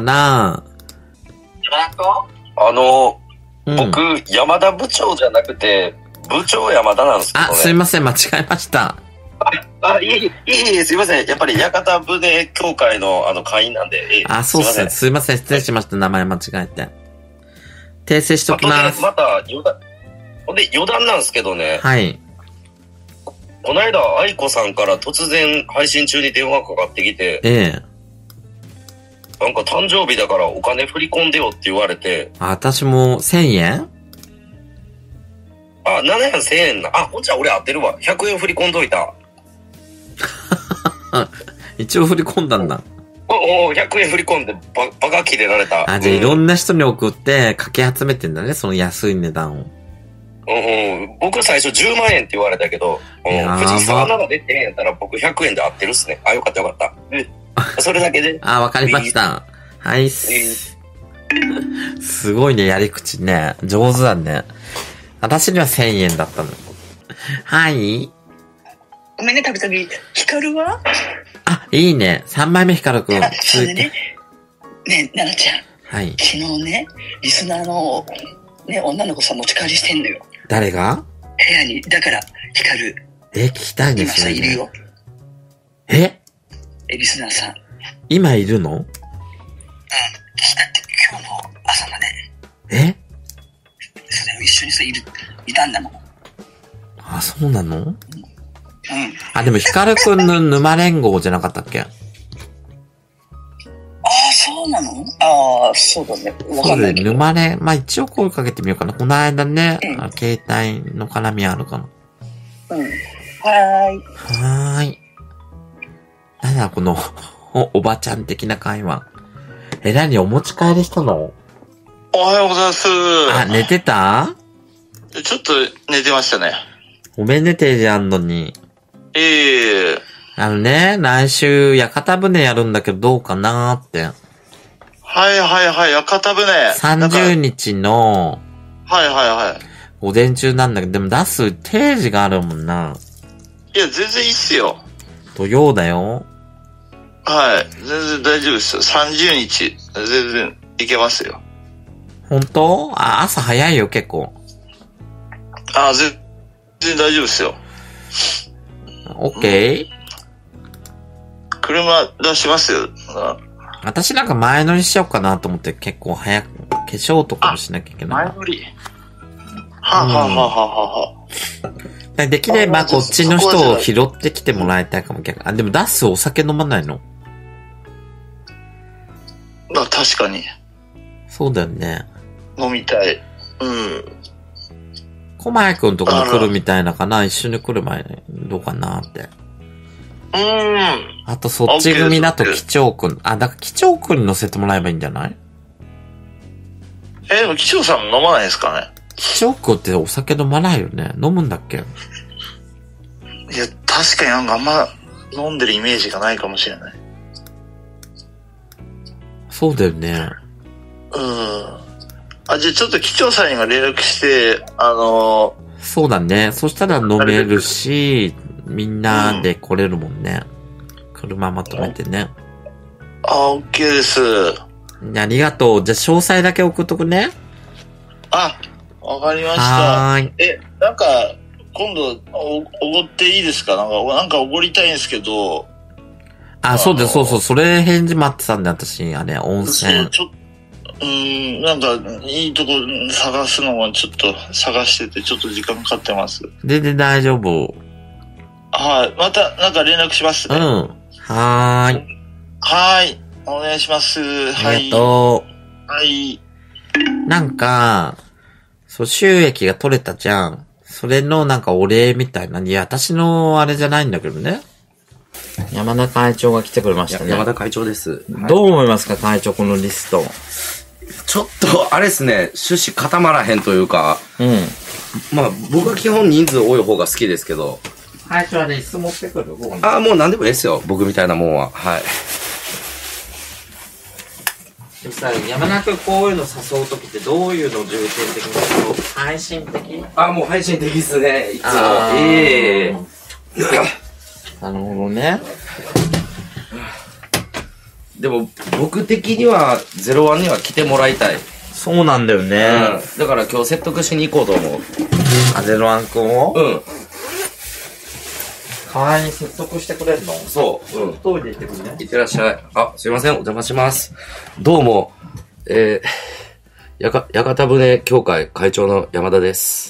あの、 うん、 僕、山田部長じゃなくて、部長山田なんですけどね。 あ、すいません、間違えました。 あ、あ、いい、いい、いい、すいません。やっぱり屋形船協会のあの会員なんで。 あ、そうっすね。すいません、失礼しました。名前間違えて。訂正しときます。 また、余談、ほんで余談なんですけどね。 はい。 この間、愛子さんから突然配信中に電話かかってきて。 ええ。 なんか誕生日だからお金振り込んでよって言われて。 あ、私もせんえん？ あ、ななえんせんえんな。あ、ほんじゃ俺合ってるわ。ひゃくえん振り込んどいた。 一応振り込んだんだ。 おお、ひゃくえん振り込んでババカ切れられた。 あ、じゃあいろんな人に送ってかき集めてんだね、その安い値段を。 うんうん、僕最初じゅうまんえんって言われたけど、うん、藤沢なら出てへんやったら僕ひゃくえんで合ってるっすね。あ、よかったよかった。それだけで。 あ、わかりました。はい。すごいね、やり口ね。上手だね。私にはせんえんだったの。はい。 ごめんね、たびたび。ヒカルは？ あ、いいね。さんまいめヒカルくん。 それでね。ねえ、奈々ちゃん。 はい。 昨日ね、リスナーの、ね、女の子さん持ち帰りしてんのよ。 誰が？ 部屋に。だから、ヒカル。 え、聞きたいですね。 今さ、いるよ。 え？ え、リスナーさん。 今いるの？うん。 だって今日の朝まで。 え？ それを一緒にさ、いる、いたんだもん。 あ、そうなの？うん。 あ、 でもヒカルくんの沼連合じゃなかったっけ？ああ、そうなの？ああ、そうだね。わかんないけど。 そうだね。沼連、まあ一応声かけてみようかな。この間ね、うん、携帯の絡みあるかな。 うん。はーい。 はーい。なんだこのお、おばちゃん的な会話。え、何お持ち帰りしたの？ おはようございます。 あ、寝てた？ ちょっと寝てましたね。 ごめんね、定時あんのに。 ええー。 あのね、来週、屋形船やるんだけどどうかなーって。 はいはいはい、屋形船。 さんじゅうにちの、 はいはいはい。 午前中なんだけど、でも出す定時があるもんな。 いや、全然いいっすよ。 土曜だよ。 はい、全然大丈夫ですよ。さんじゅうにち、全然いけますよ。 本当？あ、朝早いよ、結構。 あ、全然大丈夫ですよ。 オッケー？ 車出しますよ。 私なんか前乗りしようかなと思って結構早く、化粧とかもしなきゃいけない。 前乗り。 はあ、はあはあはあはあ、できればこっちの人を拾ってきてもらいたいかも。あ、でもダッスお酒飲まないの？ まあ確かに。 そうだよね。 飲みたい。うん。 小前くんとかも来るみたいなかな、一緒に来る前に、どうかなって。 うーん。 あとそっち組だと機長くん。あ、だから機長くんに乗せてもらえばいいんじゃない？ え、でも機長さん飲まないですかね？ 機長くんってお酒飲まないよね。飲むんだっけ？いや、 確かになんかあんま飲んでるイメージがないかもしれない。 そうだよね。 うん。あ、じゃあちょっと機長さんにも連絡して、あのー、そうだね。そしたら飲めるし、みんなで来れるもんね。うん、車まとめてね。 あ、オッケーです。 ありがとう。じゃあ詳細だけ送っとくね。 あ、わかりました。 はーい。 え、なんか、今度、お、おごっていいですか？なんか、なんかおごりたいんですけど。 あ、そうです、そうそう。それ返事待ってたんで、私、あれ、温泉。 ちょうーん、なんか、いいとこ探すのはちょっと探してて、ちょっと時間かかってます。 全然大丈夫。 はい。また、なんか連絡しますね。 うん。はーい。 はーい。お願いします。はい。 ありがとう。はい。 なんか、そう、収益が取れたじゃん。それのなんかお礼みたいな。いや、私のあれじゃないんだけどね。山田会長が来てくれましたね。 山田会長です。 どう思いますか、会長、このリスト。 ちょっと、あれですね、趣旨固まらへんというか。 うん。 まあ、僕は基本人数多い方が好きですけど。 会長はね、椅子持ってくるああ、もう何でもいいですよ。僕みたいなもんは。はい。 でもさ、山中こういうの誘うときってどういうのを重点的に誘う？配信的？ あ、もう配信的ですね、いつも。 ええー。なるほどね。 でも、僕的には、ゼロワンには来てもらいたい。 そうなんだよね。 うん。だから今日説得しに行こうと思う。 あ、ゼロワンくんを？ うん。 代わりに説得してくれるの？ そう。うん。 トイレ行ってくるね。 いってらっしゃい。あ、すいません。お邪魔します。どうも、えー、やか、屋形船協会会長の山田です。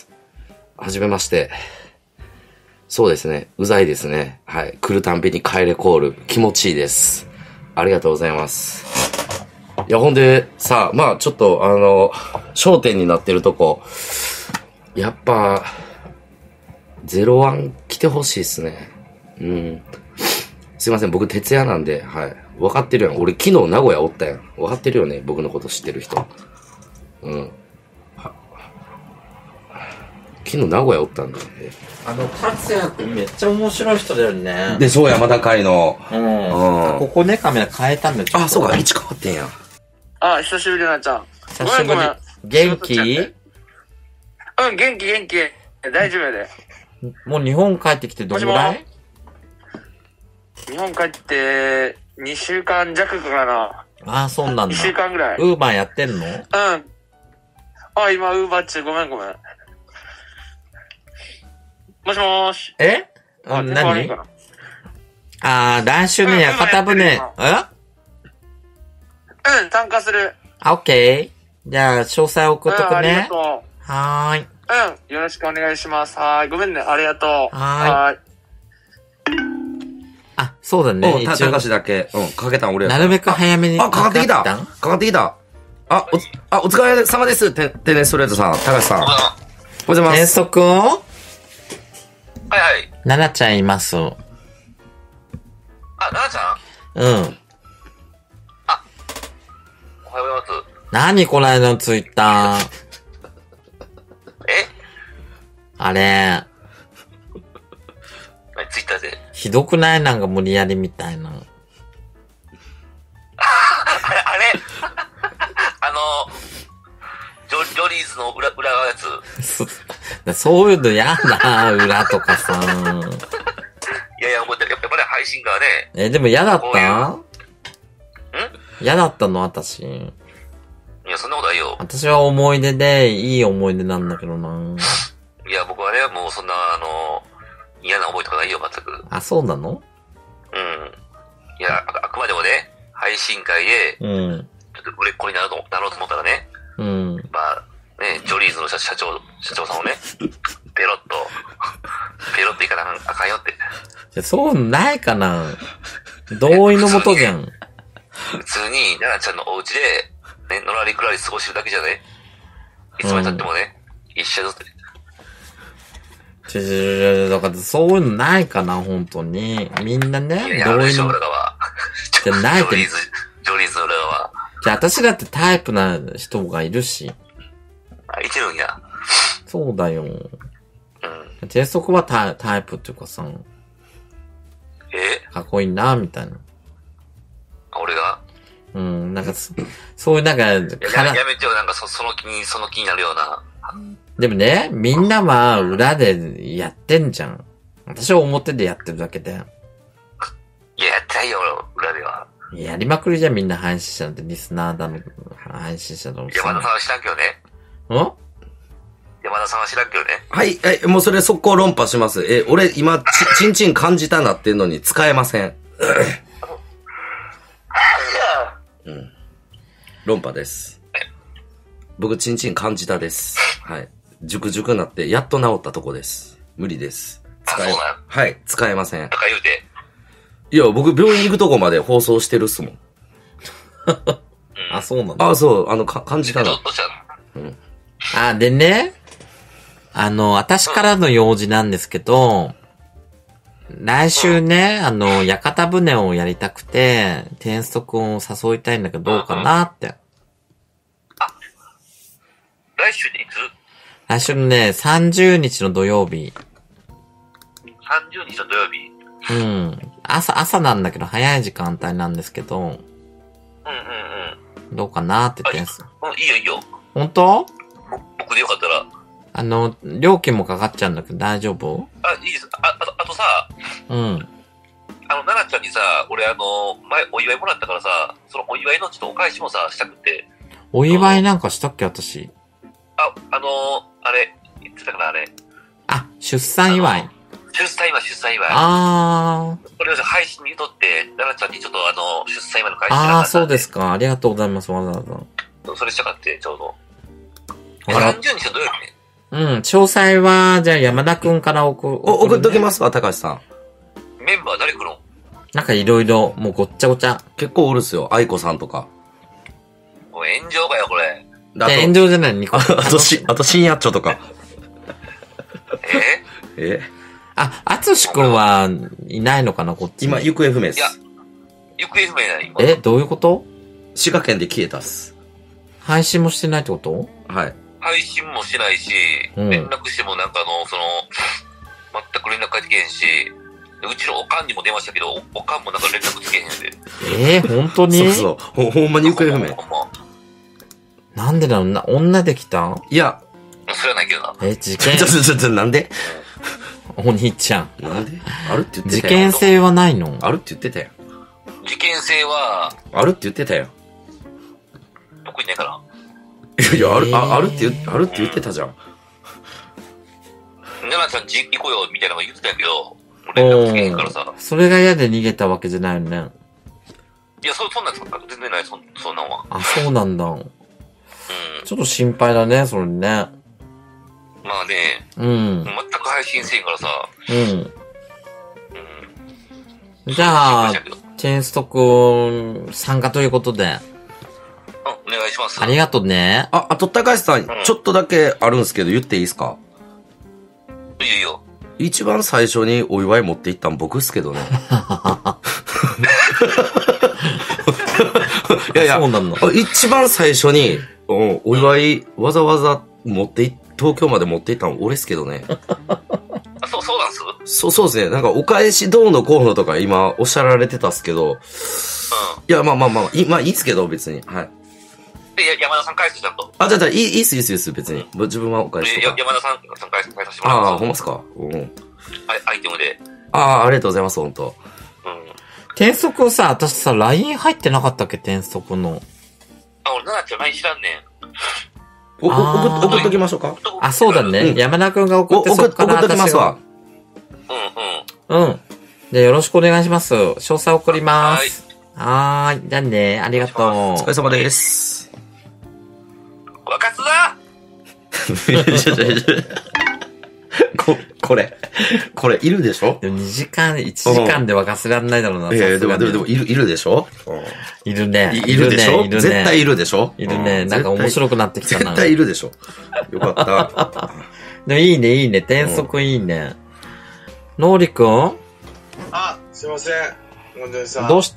はじめまして。そうですね。うざいですね。はい。来るたんびに帰れコール。気持ちいいです。ありがとうございます。いや、ほんで、さ、まあちょっと、あの、焦点になってるとこ、やっぱ、ゼロワン来てほしいっすね。うん。すいません、僕、徹夜なんで、はい。分かってるやん。俺、昨日名古屋おったやん。分かってるよね、僕のこと知ってる人。うん。昨日名古屋おったんだよね。 あの、達也くんめっちゃ面白い人だよね。 で、そう、山田会の。 うん。うん、ここね、カメラ変えたんだよ。 あ、そうか、位置変わってんや。 あ、久しぶりなちゃん。 久しぶり。元気？ うん、元気元気。大丈夫やで。 もう日本帰ってきてどのぐらい？ もしも日本帰ってにしゅうかん弱かな。 ああ、そうなんだ。 にしゅうかんぐらい。 ウーバーやってんの？うん。 あ、今ウーバー中ごめんごめん。もしもーし。 え？あ、何？ああ、来週ね、屋形船。え？ うん、参加する。 あ、オッケー。じゃあ、詳細送っとくね。うん、ありがとう。 はーい。 うん、よろしくお願いします。はーい。ごめんね、ありがとう。 はーい。はーい。あ、そうだね。 うん、た、たかしだけ。うん、かけたん俺や。 なるべく早めに。 あ、かかってきたかかってきたあ、お、あ、お疲れ様です。て、てねストレートさん、たかしさん。おはようございます。 遠足をはいはい。 ななちゃんいます。あ、 ななちゃん？うん。 あ、おはようございます。 何この間のツイッター。 え？ あれ。 ツイッターで。 ひどくない？なんか無理やりみたいな。 あれ、あれあの、ジョ、ジョリーズの裏、裏側やつ。そういうのやだ、裏とかさ。 いやいや、やっぱり配信がね。 え、でも嫌だった？ ん？ 嫌だったの私。 いや、そんなことないよ。 私は思い出で、いい思い出なんだけどな。 いや、僕はね、もうそんな、あの、嫌な思いとかないよ、全く。 あ、そうなの？ うん。 いや、あ, あくまでもね、配信会で、 うん。 ちょっと売れっ子になろうとなろうと思ったらね、 うん。 まあ、ね、ジョリーズの社社長、社長さんをね、ペロッと、ペロッといかなあかんよって。 そうないかな。同意のもとじゃん。 普通に、奈々ちゃんのお家で、ね、のらりくらり過ごしてるだけじゃね、いつまで経ってもね、うん、一緒だって。 ちょちょちょ、だからそういうのないかな、本当に。みんなね、同意の。じゃないって。 ジョリーズ、ジョリーズの裏側。 じゃあ私だってタイプな人がいるし。 あ、いてるんや。 そうだよ。うん。低速はタイタイプっていうかさ。 えかっこいいな、みたいな。 俺がうん、なんか、そういうなんか、や, や, やめてよ、なんかそその気に、その気になるような。 でもね、みんなは裏でやってんじゃん。私は表でやってるだけで。いや、やってないよ、裏では。 やりまくりじゃん、みんな配信者なんて、リスナーだの、配信者だの。 山田さんは知らんけどね。 ん山田さんは知らんけどね。 はい、はい、もうそれ速攻論破します。え、俺今、ち、ちんちん感じたなってんのに使えません。うん。論破です。僕、ちんちん感じたです。はい。熟熟なって、やっと治ったとこです。無理です。使え、はい、使えません。 なんか言うて。 いや、僕、病院行くとこまで放送してるっすもん。 あ、そうなんだ。 あ、そう、あの、か、感じたな。 うん。あ、でね、あの、私からの用事なんですけど、来週ね、あの、屋形船をやりたくて、転速を誘いたいんだけど、どうかなって。 あ、来週でいつ？ 来週のね、さんじゅうにちの土曜日。 さんじゅうにちの土曜日？ うん。朝、朝なんだけど、早い時間帯なんですけど、うんうんうん。 どうかなって転速。 うん、いいよいいよ。 本当？ 僕でよかったら。 あの、料金もかかっちゃうんだけど大丈夫？ あ、いいです。あ、あと、あとさ、 うん。 あの、奈々ちゃんにさ、俺あの、前お祝いもらったからさ、そのお祝いのちょっとお返しもさ、したくて。 お祝いなんかしたっけ、私。 あ、あの、あれ、言ってたかな、あれ。 あ、出産祝い。 出産祝い、出産祝い。 あー。 これを配信に言うとって、奈々ちゃんにちょっとあの、出産祝いの返ししたかった。 あー、そうですか。ありがとうございます、わざわざ。それしたかって、ちょうど。 あら。 さんじゅうにちの土曜日ね。 うん、詳細は、じゃあ山田くんから送る、ね。 お、送っときますわ、高橋さん。 メンバー誰来るの？ なんかいろいろ、もうごっちゃごちゃ。 結構おるっすよ、愛子さんとか。 もう炎上かよ、これ。 炎上じゃない、ニコ。 あとし、あと新やっちょとか。 ええあ、あつしくんはいないのかな、こっち。 今、行方不明です。 いや、行方不明だ、今。 え、どういうこと？ 滋賀県で消えたっす。 配信もしてないってこと？ はい。 配信もしないし、うん、連絡してもなんかあの、その、全く連絡返ってけへんし、うちのおかんにも電話したけど、お, おかんもなんか連絡つけへんで。 えー、本当に？ そうそう。ほ、ほんまに行方不明。 ほんま。 なんでだろうな、女できた？ いや。 それはないけどな。 え、事件？ ちょちょちょちょ、なんで？ お兄ちゃん。 なんで？あるって言ってたよ。 事件性はないの？ あるって言ってたよ。 事件性は、 あるって言ってたよ。 特にないかな。 いやいや、ある、あ、あるって言って、あるって言ってたじゃん。 奈々ちゃん、じ、行こうよ、みたいなの言ってたんやけど、連絡つけへんからさ。 それが嫌で逃げたわけじゃないよね。 いや、そ、そんなん全然ない、そ、そんなんは。 あ、そうなんだ。うん。ちょっと心配だね、それね。 まあね。 うん。 全く配信せんからさ。 うん。うん。じゃあ、チェーンストック参加ということで。 お願いします。 ありがとうね。 あ、あと高橋さん、うん、ちょっとだけあるんですけど言っていいですか？ いいよ。 一番最初にお祝い持って行ったん僕っすけどね。いやいや、 そうなんだ。 一番最初に、お祝いわざわざ持ってい、東京まで持って行ったの俺っすけどね。 あ、そう、そうなんす？ そう、そうですね。なんかお返しどうのこうのとか今おっしゃられてたっすけど。うん。いや、まあまあまあ、いまあいいっすけど別に。はい。 で、山田さん返すちゃんと。 あ、じゃあ、じゃあ、いい、いいっす、いいっす、いいっす、別に。自分はお返しとか。 山田さん、返させてもらいます。ああ、ほんまっすか。うん。 アイテムで。 ああ、ありがとうございます、ほんと。 うん。転速さ、私さ、ライン 入ってなかったっけ、転速の。 あ、俺、奈々ちゃん ライン 知らんねん。 お、送っ、送っときましょうか。 あ、そうだね。うん、山田くんが送ってそっから送っときますわ。 うん、うん。 うん。 じゃあよろしくお願いします。詳細送ります。はーい。じゃあね、ありがとう。お疲れ様です。 若津だこ、これ、これ、いるでしょ？ でもにじかん、いちじかんで沸かせらんないだろうな。 いやいや、でも、でも、いる、いるでしょ？ いるね。 いるでしょ？絶対いるでしょ？ いるね。なんか面白くなってきたな。 絶対いるでしょ。よかった。 でもいいね、いいね。転速いいね。のーりくん？ あ、すいません。本当にさ。 どうした？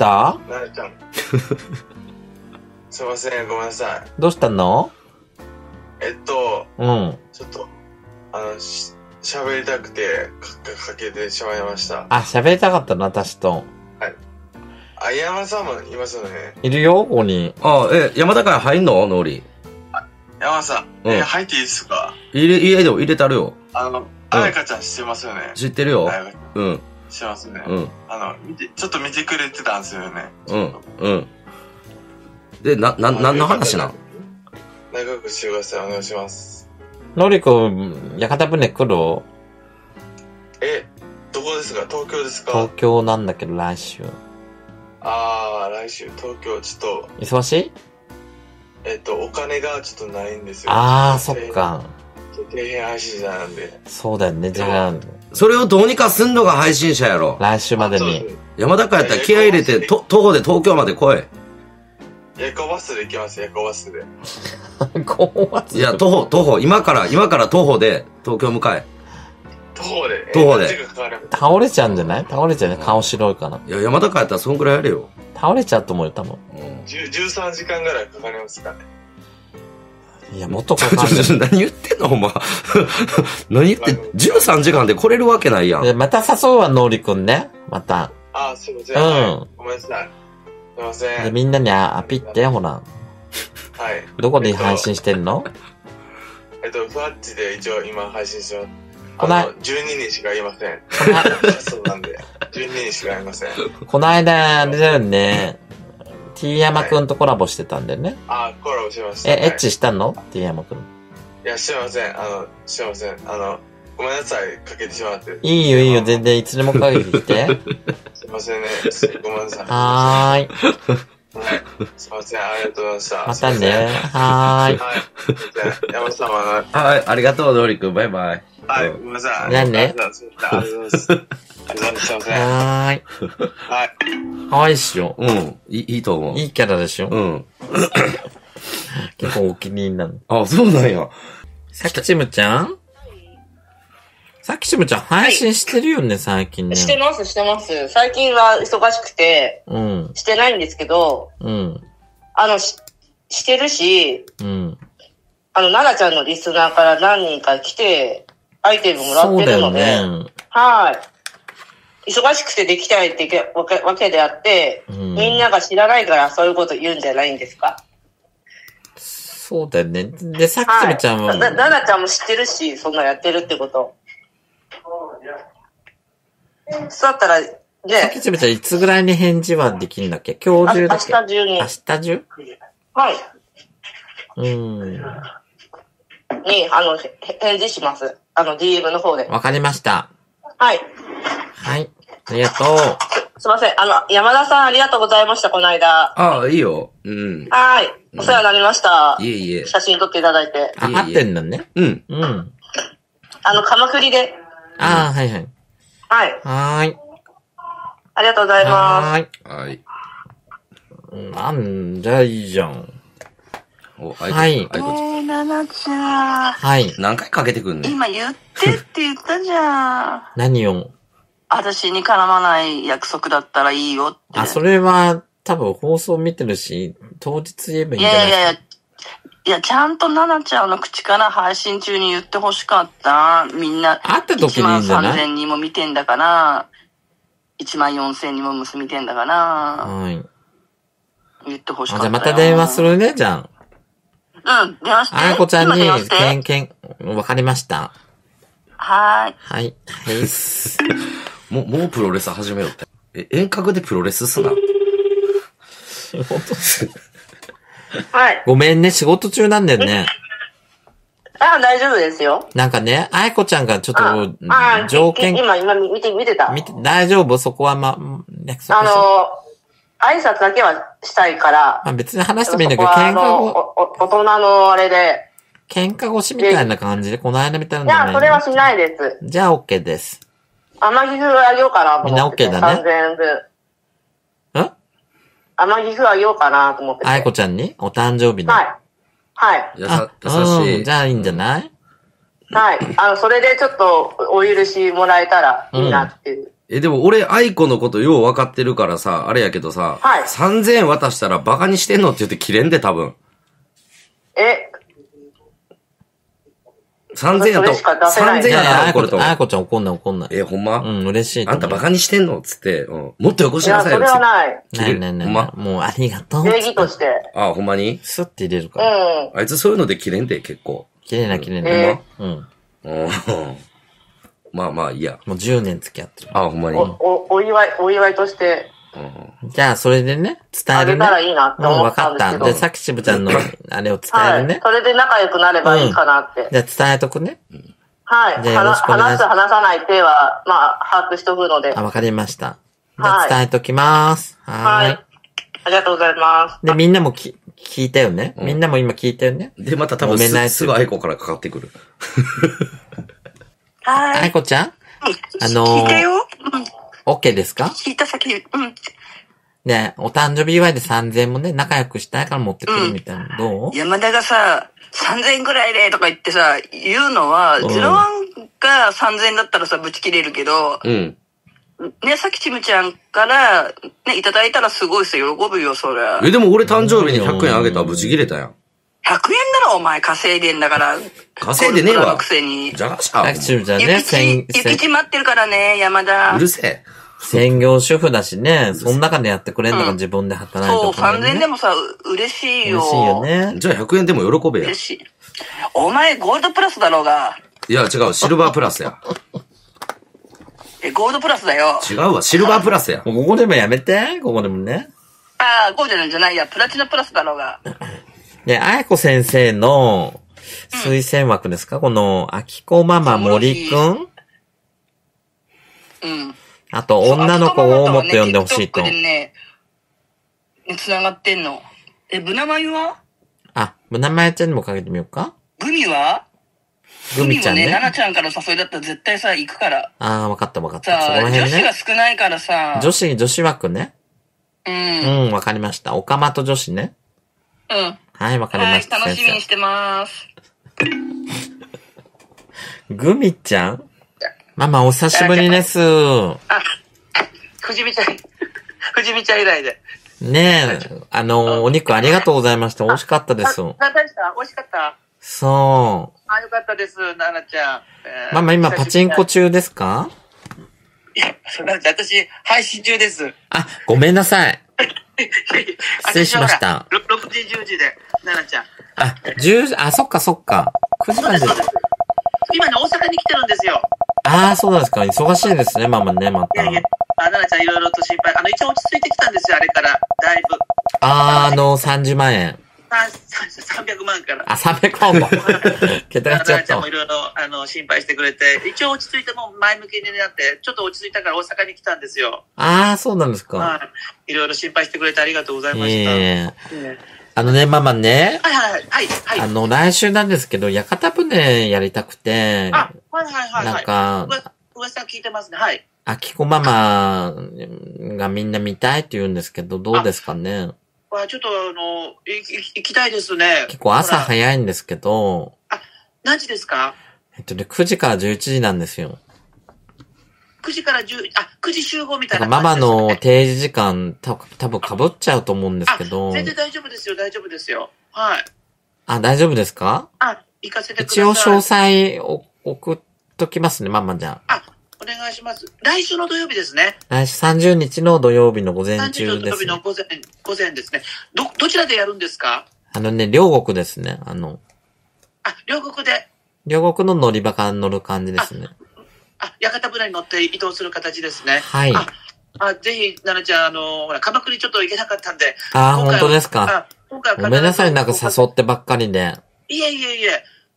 なるちゃん。すいません、ごめんなさい。 どうしたの？ えっと、 うん。 ちょっと、あの、し、喋りたくてか、かけてしまいました。 あ、喋りたかったな、私と。 はい。あ、山田さんもいますよね。 いるよ、ここに。 あ、え、山田から入んの？ノーリ。 山田さん、うん、え、入っていいですか？ 入れ、入れよ、入れたるよ。 あの、あやかちゃん知ってますよね。 知ってるよ。うん。 知ってますね。 うん。 あの、見て、ちょっと見てくれてたんですよね。 うん。うん。で、な、な、何の話なん？ 長くしてください。お願いします。 のりくん、屋形船来る？ え、どこですか？東京ですか？ 東京なんだけど、来週。 あー、来週、東京、ちょっと。 忙しい？ えっと、お金がちょっとないんですよ。 あー、そっか。 底辺配信者なんで。 そうだよね、じゃあ。 それをどうにかすんのが配信者やろ。 来週までに。 山田からやったら気合い入れて、と、徒歩で東京まで来い。 夜行バスで行きます、夜行バスで。 夜行バスいや、徒歩、徒歩、今から、今から徒歩で東京向かえ。 徒歩で徒歩で。 倒れちゃうんじゃない？倒れちゃうね、顔白いかな。 いや、山田からやったらそんくらいやれよ。 倒れちゃうと思うよ、多分。 じゅう、じゅうさんじかんぐらいかかりますかね。 いや、もっとかかる。 何言ってんのお前。何言ってん、じゅうさんじかんで来れるわけないやん。 また誘うわ、のーりくんね。また。 あ、すいません。 うん。 はい、ごめんなさい。すいません。 で、みんなにアピって、ほら。 はい。 どこで配信してんの？ えっと、フワッチで一応今配信してます。 このあの、じゅうににんしかいません。そうなんで、じゅうににんしかいません。 この間、あれだよね。T 山くんとコラボしてたんだよね。 あ、コラボしました。 え、エッチしたの？ T 山くん。 いや、してません。あの、してません。あの、ごめんなさい。かけてしまって。 いいよ、いいよ。全然いつでもかけてきて。 すいませんね。ごめんなさい。 はーい。 はい。すいません。ありがとうございました。 またね。はーい。 はい。山本様は。 はい。ありがとう、のりくん。バイバイ。 はい。ごめんなさい。 じゃあね。 ありがとうございます。ありがとうございます。すいません。 はーい。 はい。 可愛いっしょ。 うん。いい、いいと思う。 いいキャラでしょ。 うん。 結構お気に入りなの。 あ、そうなんや。 さきちむちゃんさきちむちゃん配信してるよね、はい、最近ね。 してます、してます。最近は忙しくて、 うん。 してないんですけど、 うん。 あの、し、してるし、 うん。 あの、奈々ちゃんのリスナーから何人か来て、アイテムもらってるので、ね、はい。忙しくてできたいってわけ、わけであって、うん、みんなが知らないからそういうこと言うんじゃないんですか？ そうだよね。で、さきちむちゃんは、はい。 な、ななちゃんも知ってるし、そんなやってるってこと。そうだったら、ね。 さきちむちゃんいつぐらいに返事はできるんだっけ？今日中だっけ？ 明日中に。 明日中？ はい。 うん。 に、あの、返事します。あの、ディーエム の方で。 わかりました。 はい。 はい。ありがとう。 す、すいません。あの、山田さんありがとうございました、この間。 ああ、いいよ。うん。 はい。お世話になりました。 いえいえ。 写真撮っていただいて。 あ、合ってんのね。 うん。 うん。 あの、鎌栗で。 ああ、はいはい。 はい。 はーい。 ありがとうございます。 はーい。 なんじゃいいじゃん。 お、 はい。 えー、ななちゃん。 はい。 何回かけてくんねん。 今言ってって言ったじゃん。 何を？ 私に絡まない約束だったらいいよって。 あ、それは多分放送見てるし、当日言えばいいんじゃないですか。 いやいやいや、いや、ちゃんとななちゃんの口から配信中に言ってほしかった。みんな、 会った時にいいんじゃない？ いちまんさんぜんにんも見てんだから、いちまんよんせんにんも見てんだから、 はい。 言ってほしかった。 じゃあまた電話するね、じゃん。 うん、電話して。 あやこちゃんに、けんけん、わかりました。 はーい。 はい。はい。 もう、もうプロレス始めようって。え、遠隔でプロレスすな。 はい。 ごめんね、仕事中なんだよね。 あ、大丈夫ですよ。 なんかね、あいこちゃんがちょっと、条件。 今、今見て、見てた。 見て、大丈夫そこはま、 約束あの、挨拶だけはしたいから。 まあ別に話してもいいんだけど、喧嘩を。大人のあれで。 喧嘩越しみたいな感じで、この間みたいなのじゃない。 いや、それはしないです。 じゃあ OK です。 天城風あげようかなと思って。 みんな OK だね。 さんぜんえんぶん。 ん天城風あげようかなと思って。 あいこちゃんにお誕生日の。 はい。はい。 優しい。 じゃあいいんじゃないはい。あの、それでちょっとお許しもらえたらいいなっていう。うん、 え、でも俺、あいこのことよう分かってるからさ、あれやけどさ、はい。さんぜんえん渡したらバカにしてんのって言って切れんで、多分。 えさんぜんえんやったら、さんぜんえんやったら怒ると思う。 あやこちゃん怒んない怒んない。 え、ほんまうん、嬉しい。 あんたバカにしてんのつって、うん。もっとよこしなさいよ。 いや、それはない。 ないないない。ほんまもうありがとう。 礼儀として。 あ、ほんまにスッて入れるから。 うん。 あいつそういうので切れんで、結構。 切れない切れない。 うん。うん。まあまあ、いいや。 もうじゅうねん付き合ってる。 あ、ほんまに。 お、お、お祝い、お祝いとして。 うん、 じゃあ、それでね、伝えるね。 あげたらいいなって思ったんですけど。 うん、分かった。で、さきしぶちゃんの、あれを伝えるね、はい。 それで仲良くなればいいかなって。 うん、じゃあ、伝えとくね。 はい。じゃあ、よろしくお願いします。話す、話さない手は、まあ、把握しとくので。 あ、わかりました。じゃあ、伝えときます。はい。はい。 ありがとうございます。 で、みんなもき、聞いたよね、うん、みんなも今聞いたよねで、また多分す、すぐあいこからかかってくる。 はい。 あいこちゃん、うん、あのー、聞いたよ。 うん。OK ですか聞いた先、うん。 ね、お誕生日祝いでさんぜんえんもね、仲良くしたいから持ってくるみたいな、うん、どう山田がさ、さんぜんえんぐらいでとか言ってさ、言うのは、ゼロワンがさんぜんえんだったらさ、ぶち切れるけど、 うん。 ね、さきちむちゃんから、ね、いただいたらすごいさ、喜ぶよ、そりゃ。 え、でも俺誕生日にひゃくえんあげたらぶち切れたやん。 ひゃくえんだろ、お前、稼いでんだから。 稼いでねえわ。 くせに。 じゃあ、さきちむちゃんね、 ゆきち、ゆきち待ってるからね、山田。 うるせえ。 専業主婦だしね、その中でやってくれんのが自分で働いて、 ね、うん、そう、さんぜんえんでもさ、嬉しいよ。 嬉しいよね。 じゃあひゃくえんでも喜べや。 嬉しい。お前、ゴールドプラスだろうが。 いや、違う、シルバープラスや。 え、ゴールドプラスだよ。 違うわ、シルバープラスや。 ここでもやめて、ここでもね。 ああ、ゴールドじゃないや、プラチナプラスだろうが。 で、あやこ先生の推薦枠ですか、うん、この、あきこママ森くんうん。 あと、女の子をもっと呼んでほしいと。 TikTok でね、繋がってんの。え、ブナマユはあ、ブナマユちゃんにもかけてみようか。 グミはグミちゃんね。 グミもね、ナナちゃんから誘いだったら絶対さ、行くから。 ああ、わかったわかった。 さあ、そこら辺ね、女子が少ないからさ。 女子、女子枠ね。 うん。 うん、わかりました。オカマと女子ね。 うん。 はい、わかりました。 はい、楽しみにしてまーす。 グミちゃんママ、お久しぶりです。 あ、藤見ちゃん、藤見ちゃん以来で。 ねえ、あの、お肉ありがとうございました。美味しかったです。 何でした美味しかったそう。 あ、よかったです、ナナちゃん。 えー、ママ、今パチンコ中ですか？ いや、それ私、配信中です。 あ、ごめんなさい。失礼しました。 ろくじ、じゅうじで、ナナちゃん。 あ、じゅうじ、あ、そっかそっか。くじまで。 今ね、大阪に来てるんですよ。 ああ、そうなんですか。忙しいですね、ママね、また。 いやいや、あ、ナナちゃんいろいろと心配。あの、一応落ち着いてきたんですよ、あれから。だいぶ。 あー、あの、さんじゅうまんえん。 さんびゃくまんから。 あ、さんびゃくまんも。桁がちょっと。 ナナちゃんもいろいろ、あの、心配してくれて、一応落ち着いてもう前向きになって、ちょっと落ち着いたから大阪に来たんですよ。 あー、そうなんですか。 はい。いろいろ心配してくれてありがとうございました。 ええ。あのね、ママね。 はいはいはい。はい。 あの、来週なんですけど、屋形船やりたくて。 あ、はいはいはい。 なんか、 噂聞いてますね。はい。 あきこママがみんな見たいって言うんですけど、どうですかね。 あ、ちょっとあの、行きたいですね。 結構朝早いんですけど。 あ、何時ですか？ えっとね、くじからじゅういちじなんですよ。 くじからじゅう、あ、くじ集合みたいな感じですね。ママの定時時間、た多分被っちゃうと思うんですけど。 全然大丈夫ですよ、大丈夫ですよ。はい。 あ、大丈夫ですか？ あ、行かせてください。 一応詳細を送っときますね、ママじゃあ。あ、お願いします。来週の土曜日ですね。 来週さんじゅうにちの土曜日の午前中です、ね。さんじゅうにちの土曜日の午前、午前ですね。ど、どちらでやるんですか？ あのね、両国ですね、あの。 あ、両国で。 両国の乗り場から乗る感じですね。 あ、屋形船に乗って移動する形ですね。 はい。 あ、あぜひ、奈々ちゃん、あの、ほら、鎌倉ちょっと行けなかったんで。 あ、本当ですか。 あ、今回はごめんなさい、なんか誘ってばっかりで。 いえいえいえ。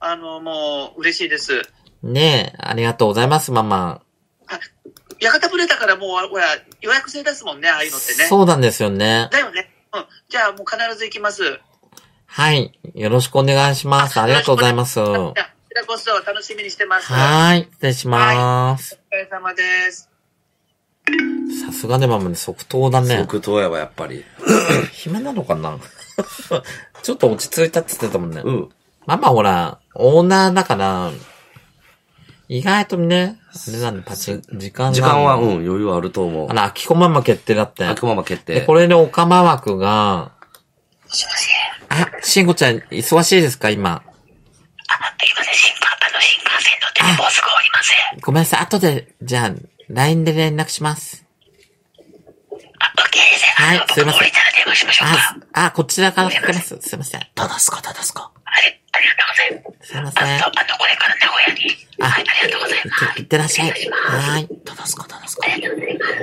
あの、もう、嬉しいです。 ねえ、ありがとうございます、ママ。 あ、屋形船だからもう、ほら、予約制ですもんね、ああいうのってね。 そうなんですよね。 だよね。うん。じゃあ、もう必ず行きます。 はい。よろしくお願いします。ありがとうございます。こちらこそ楽しみにしてます。 はい。失礼します。 はい、お疲れ様です。 さすがね、ママね、即答だね。 即答やわ、やっぱり。 暇なのかなちょっと落ち着いたって言ってたもんね。 うん。 ママほら、オーナーだから、意外とね、あれなんで、パチ、時間が。 時間は、うん、余裕あると思う。 あら、あきこママ決定だって。 あきこママ決定。 で、これでオカマ枠が、あ、しんごちゃん、忙しいですか、今。 あ、今ね、新幹、あの、新幹線乗ってね、もうすぐ降りません。 ごめんなさい、後で、じゃあ、ライン で連絡します。 あ、オッケーです。 はい、すいません。 降りたら電話しましょうか。 あ、あ、こちらからかけます。すいません。 ただすか、ただすか。 あれ、ありがとうございます。 すいません。 あの、あのこれから名古屋に。 あ、 はい、ありがとうございます。 いってらっしゃい。はい。 ただすか、ただすか。 ありがとうございます。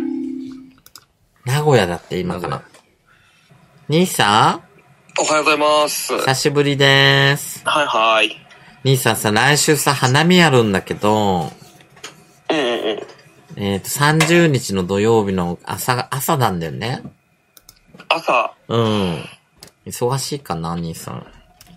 名古屋だって今から。兄さんおはようございます。 久しぶりです。 はいはい。 兄さんさ、来週さ、花見やるんだけど、 うんうんうん。 えっと、さんじゅうにちの土曜日の朝、朝なんだよね。 朝。 うん。忙しいかな、兄さん。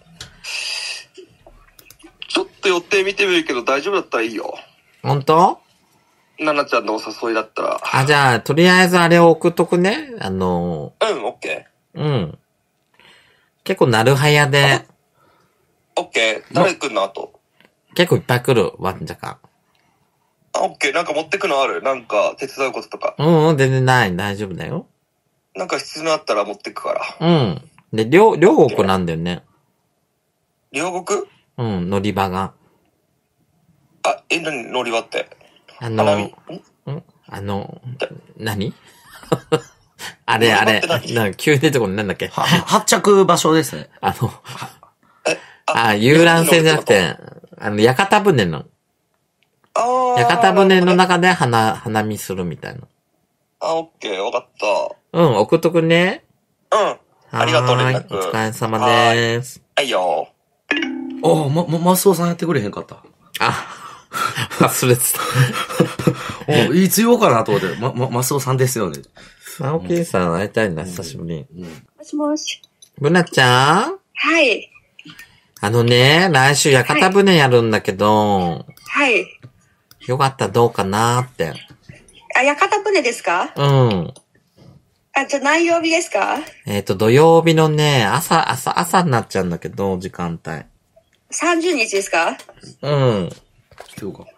ちょっと予定見てみるけど大丈夫だったらいいよ。 ほんと？ ななちゃんのお誘いだったら。 あ、じゃあ、とりあえずあれを送っとくね。あのー、うん、オッケー。うん。結構なるはやで。 オッケー。誰来んのあと？ 結構いっぱい来る、わんじゃか。 あ、オッケー。なんか持ってくのある？なんか手伝うこととか。 うんうん、全然ない。大丈夫だよ。 なんか必要なあったら持ってくから。 うん。で、両、両国なんだよね。 両国？ うん、乗り場が。 あ、え、なに乗り場って。 あの、んあの、何あれあれ、なんか急に出てこない、なんだっけ発着場所ですね。 あの、あ、遊覧船じゃなくて、あの、屋形船の。屋形船の中で花、花見するみたいな。 あ、オッケー、わかった。 うん、送っとくね。 うん。ありがとう、連絡。 お疲れ様でーす。 はいよ。 おま、ま、マスオさんやってくれへんかった。 あ、忘れてた。おいつ言おうかなと思って、ま、ま、マスオさんですよね。 マオキーさん会いたいな、久しぶりに。 もしもし。 ブナちゃん？ はい。 あのね、来週屋形船やるんだけど、 はい。 よかったらどうかなーって。 あ、屋形船ですか？ うん。 あ、じゃあ何曜日ですか？ えっと、土曜日のね、朝、朝、朝になっちゃうんだけど、時間帯。 さんじゅうにちですか？ うん。 今日か。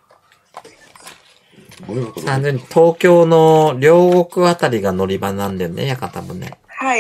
さんじゅうにち、東京の両国あたりが乗り場なんだよね、屋形船。 はい。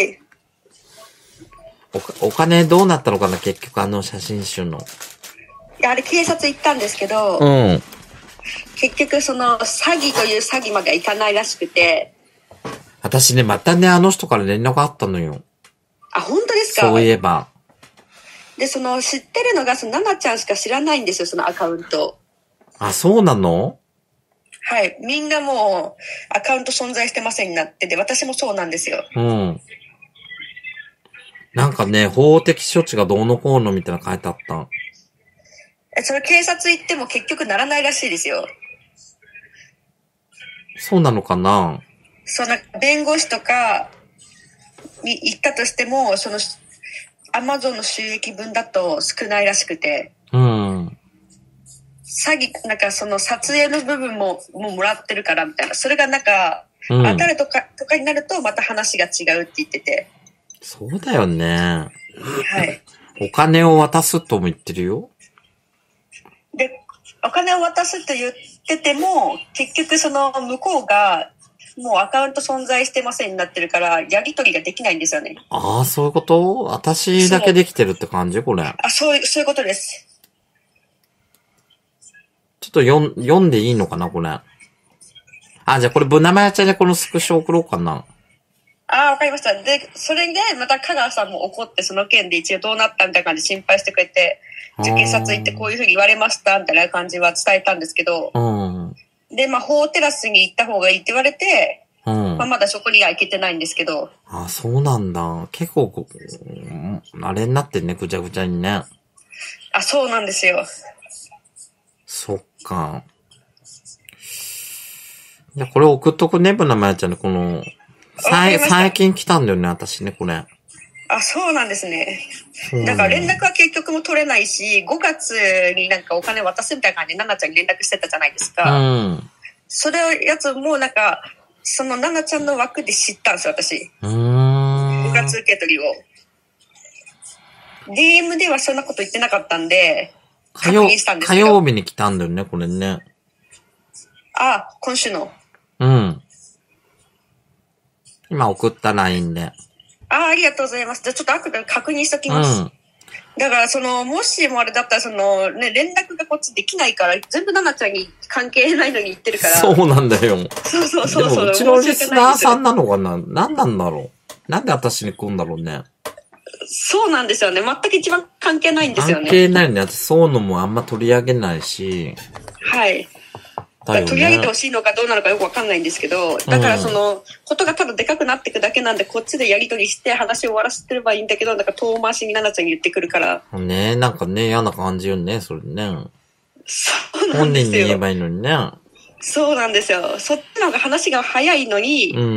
お、お金どうなったのかな、結局あの写真集の。 いや、あれ警察行ったんですけど、 うん。 結局その詐欺という詐欺まではいかないらしくて。 私ね、またね、あの人から連絡あったのよ。 あ、本当ですか？ そういえば。 で、その知ってるのが、そのナナちゃんしか知らないんですよ、そのアカウント。 あ、そうなの？ はい。みんなもう、アカウント存在してませんになってて、私もそうなんですよ。 うん。なんかね、法的処置がどうのこうのみたいな書いてあった。 え、それ警察行っても結局ならないらしいですよ。 そうなのかな？ その、弁護士とかに行ったとしても、その、アマゾンの収益分だと少ないらしくて。 うん。 詐欺、なんかその撮影の部分ももうもらってるからみたいな。それがなんか、 うん、 当たるとか、とかになるとまた話が違うって言ってて。 そうだよね。 はい。 お金を渡すとも言ってるよ。 で、お金を渡すと言ってても、結局その向こうが、もうアカウント存在してませんになってるから、やり取りができないんですよね。 ああ、そういうこと？私だけできてるって感じこれ。 あ、そういう、そういうことです。 ちょっと読ん、読んでいいのかなこれ。あ、じゃあこれ、ぶなまやちゃんでこのスクショ送ろうかな。 ああ、わかりました。で、それで、また香川さんも怒って、その件で一応どうなったみたいな感じで心配してくれて、じゃあ警察行ってこういうふうに言われました、みたいな感じは伝えたんですけど、 うん。 で、まあ、法テラスに行った方がいいって言われて、 うん。 まあ、まだそこには行けてないんですけど。 あ、そうなんだ。結構こ、あれになってんね、ぐちゃぐちゃにね。 あ、そうなんですよ。 そっか。いや、これ送っとくね、ぶなまやちゃんね、この、さい最近来たんだよね、私ね、これ。 あ、そうなんですね。だから連絡は結局も取れないし、ごがつになんかお金渡すみたいな感じで、ナナちゃんに連絡してたじゃないですか。 うん。 それをやつもなんか、そのナナちゃんの枠で知ったんですよ、私。 うーん。 ごがつ受け取りを。ディーエム ではそんなこと言ってなかったんで、確認したんです火曜日に来たんだよね、これね。 あ、今週の。 うん。今送った ライン で。 あ、ありがとうございます。じゃあちょっと後で確認しときます。うん。だからその、もしもあれだったらその、ね、連絡がこっちできないから、全部ナナちゃんに関係ないのに言ってるから。 そうなんだよ。 そうそうそうそう。 でもうちのリスナーさんなのかな？何なんだろう？なんで私に来るんだろうね。 そうなんですよね。全く一番関係ないんですよね。 関係ないね。私そういうのもあんま取り上げないし。 はい。だね、取り上げてほしいのかどうなのかよくわかんないんですけど、だからその、うん、ことがただでかくなっていくだけなんで、こっちでやり取りして話を終わらせてればいいんだけど、なんか遠回しにナナちゃんに言ってくるから。 ねえ、なんかね、嫌な感じよね、それね。 そうなんですよ。 本人に言えばいいのにね。 そうなんですよ。そっちの方が話が早いのに、うん、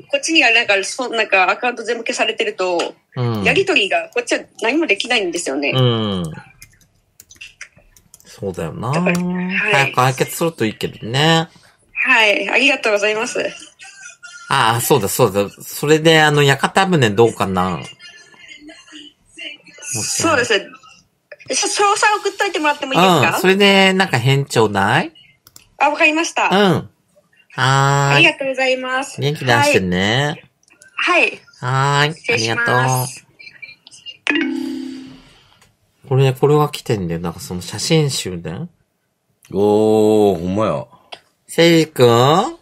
こっちにはなんか、そなんかアカウント全部消されてると、うん、やり取りがこっちは何もできないんですよね。うん。 そうだよな。はい、早く解決するといいけどね。 はい、ありがとうございます。 ああ、そうだそうだ。それで、あの、屋形船どうかな？ そうですね。詳細送っといてもらってもいいですか？ うん、それで、なんか返ちょうだい？ あ、わかりました。 うん。はーい。 ありがとうございます。 元気出してね。 はい。 はい。はーい。ありがとう。これ、これは来てんだよ。なんかその写真集で。 おー、ほんまや。 せいじくん？ はい。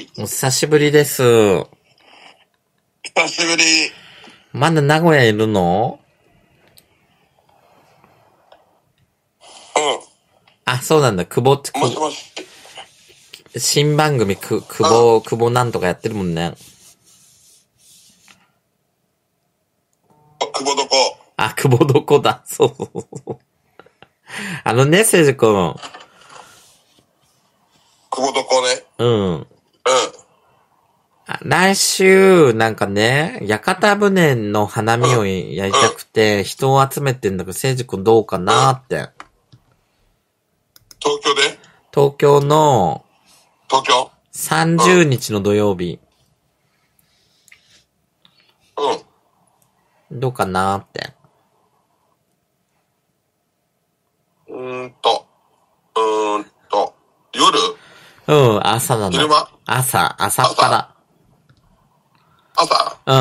お久しぶりです。 久しぶり。 まだ名古屋いるの？ うん。 あ、そうなんだ。久保って、 もしもし。 新番組、く、久保、久保なんとかやってるもんね。 久保どこ？ あ、久保どこだ。そうそうそう。あのね、せいじくん。 久保どこね。 うん。 うん。 来週、なんかね、屋形船の花見をやりたくて、うん、人を集めてんだけど、せいじくんどうかなって。うん、 東京で？ 東京の、 東京さんじゅうにちの土曜日。 うん。 どうかなって。 うーんと、うーんと、夜？ うん、朝なの。 昼間？ 朝、朝っぱら。 朝？ うん。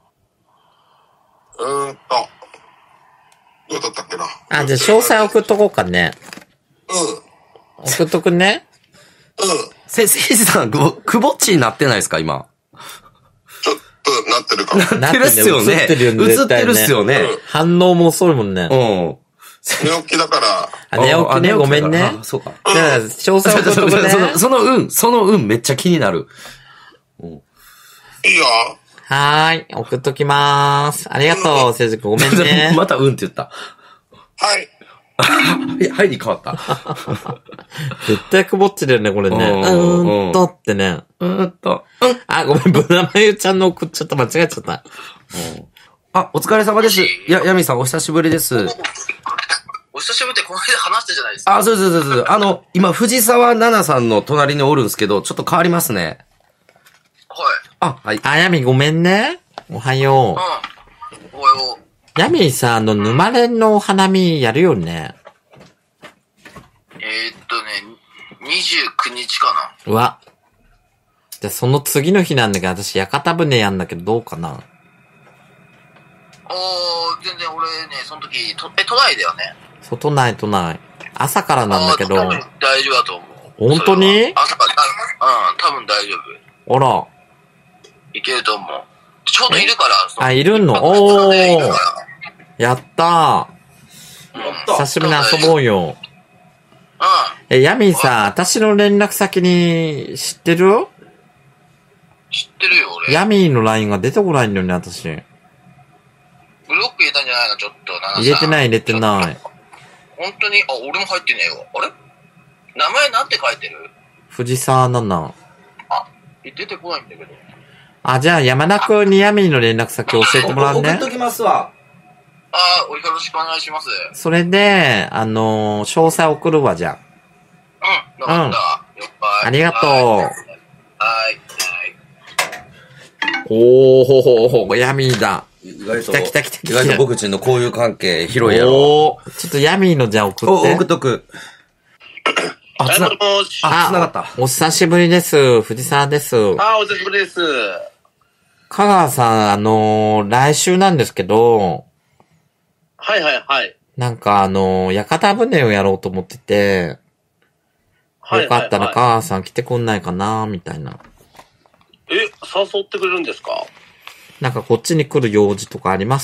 うーんと、どうだったっけな。 あ、じゃあ詳細送っとこうかね。 うん。 送っとくね。 うん。 せ、せいじさん、くぼっちになってないですか、今。 ちょっとなってるかも。 なってるっすよね。 映ってるよね。 映ってるっすよね。うん、 反応も遅いもんね。 うん。 寝起きだから。 あ、寝起きね、ごめんね。 あ、そうか。 じゃあ、詳細送っとくね。 その、その運、その運めっちゃ気になる。 うん、いいよ。 はーい、送っときまーす。ありがとう、せいじくん、ごめんね。 また運って言った。 はい。 はいに変わった。 絶対くぼっちだよね、これね。うーんとってね。 うーんと。 あ、ごめん、ぶなまゆちゃんの送っちゃった。間違えちゃった。 あ、お疲れ様です。や、やみさん、お久しぶりです。 お久しぶりってこの間話したじゃないですか。 あ、そうそうそうそう。あの、今、藤沢奈々さんの隣におるんですけど、ちょっと変わりますね。 はい。 あ、はい。 あ、やみごめんね。おはよう。 うん。おはよう。 やみさ、あの、沼連のお花見やるよね。 えー、っとね、にじゅうくにちかな。 うわ。じゃ、その次の日なんだけど、私、屋形船やんだけど、どうかな。 あー、全然俺ね、その時、とえ、都内だよね。 そう、都内、都内。朝からなんだけど。 大丈夫だと思う。 本当に？ 朝から、うん、多分大丈夫。 あら。 いけると思う。ちょうどいるから。 あ、いるの？おー。やったー。うん、久しぶりに遊ぼうよ。うん。え、ヤミーさ、私の連絡先に知ってる？ 知ってるよ、俺。 ヤミーの ライン が出てこないんだよね、私。 ブロッック入れたんじゃないのちょっと、ななさん。 入れてない入れてない。 本当に、あ、俺も入ってねえよ。あれ名前なんて書いてる？ 藤沢奈々。 あ、出てこないんだけど。 あ、じゃあ山田くんにヤミーの連絡先教えてもらうね。 送っときますわ。 ああ、およろしくお願いします。 それで、あのー、詳細送るわ、じゃあ。うん、わかった。了解。 ありがとう。 はい。はい。 おーほほほほ、ヤミーだ。 意外と、 来た来た来た来た。 意外と僕ちの交友関係広いやろ。 おー、ちょっとヤミーのじゃあ送って。 お、送っとく。 あ、つな、あ、つながった。お久しぶりです。藤沢です。 あ、お久しぶりです。 香川さん、あのー、来週なんですけど、 はいはいはい。 なんかあのー、屋形船をやろうと思ってて、はいはいはい、よかったら香川さん来てくんないかなみたいな。 え、誘ってくれるんですか？ なんかこっちに来る用事とかあります？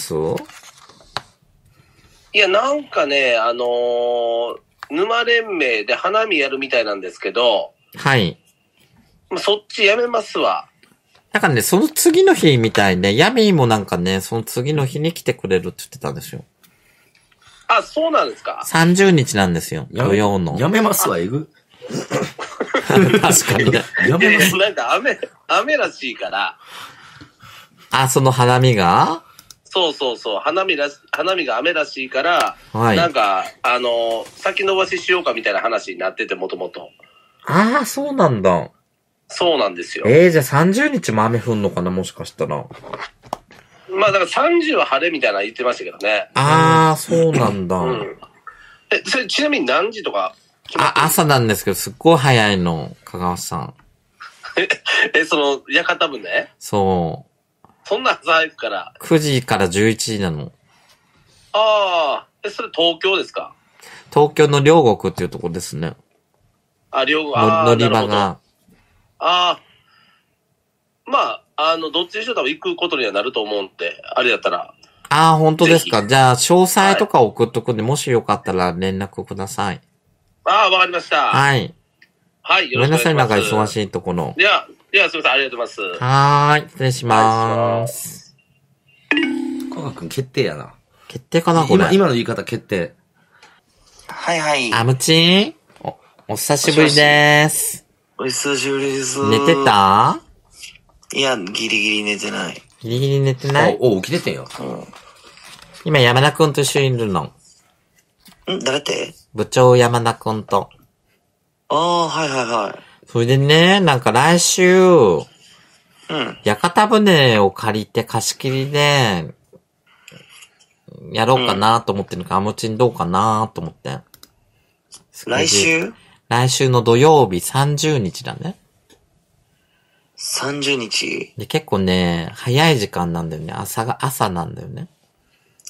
いや、なんかね、あのー、沼連盟で花見やるみたいなんですけど、 はい。 そっちやめますわ。 なんかね、その次の日みたいね、ヤミーもなんかね、その次の日に来てくれるって言ってたんですよ。 あ、そうなんですか？ さんじゅうにちなんですよ。土曜の。 やめますわ、えぐ。 確かにね。 やめます。なんか雨、雨らしいから。 あ、その花見が？ そうそうそう。花見らし、花見が雨らしいから、 はい。 なんか、あの、先延ばししようかみたいな話になってて、もともと。 ああ、そうなんだ。 そうなんですよ。 ええー、じゃあさんじゅうにちも雨降んのかな、もしかしたら。 まあだからさんじゅうは晴れみたいなの言ってましたけどね。 ああ、そうなんだ。うん。 え、それちなみに何時とかあ、朝なんですけど、すっごい早いの、香川さん。 え、え、その、屋形船？ そう。 そんな朝早くから。 くじからじゅういちじなの。 ああ、え、それ東京ですか？ 東京の両国っていうとこですね。 あ、両国、ああ、 乗り場が。 ああ、まあ、あの、どっちにしろ多分行くことにはなると思うんで、あれやったら。 ああ、本当ですか。じゃあ、詳細とか送っとくんで、はい、もしよかったら連絡ください。 ああ、わかりました。 はい。 はい、 よろしくお願いします。ごめんなさい、なんか忙しいところ。 いや、いや、すみません、ありがとうございます。 はーい、失礼しまーす。 香川くん決定やな。 決定かな、これ。 今、今の言い方決定。 はいはい。 あむちんお、お久しぶりでーす。 お久しぶりです。 寝てた？ いや、ギリギリ寝てない。 ギリギリ寝てない？ お、お、起きててんよ。 うん。 今、山田くんと一緒にいるの。 ん誰って？ 部長山田くんと。 ああ、はいはいはい。 それでね、なんか来週、うん。屋形船を借りて貸し切りで、やろうかなと思ってるのか、あむちんどうかなと思って。 来週？ 来週の土曜日さんじゅうにちだね。 さんじゅうにち？ で、結構ね、早い時間なんだよね。朝が、朝なんだよね。 朝 ?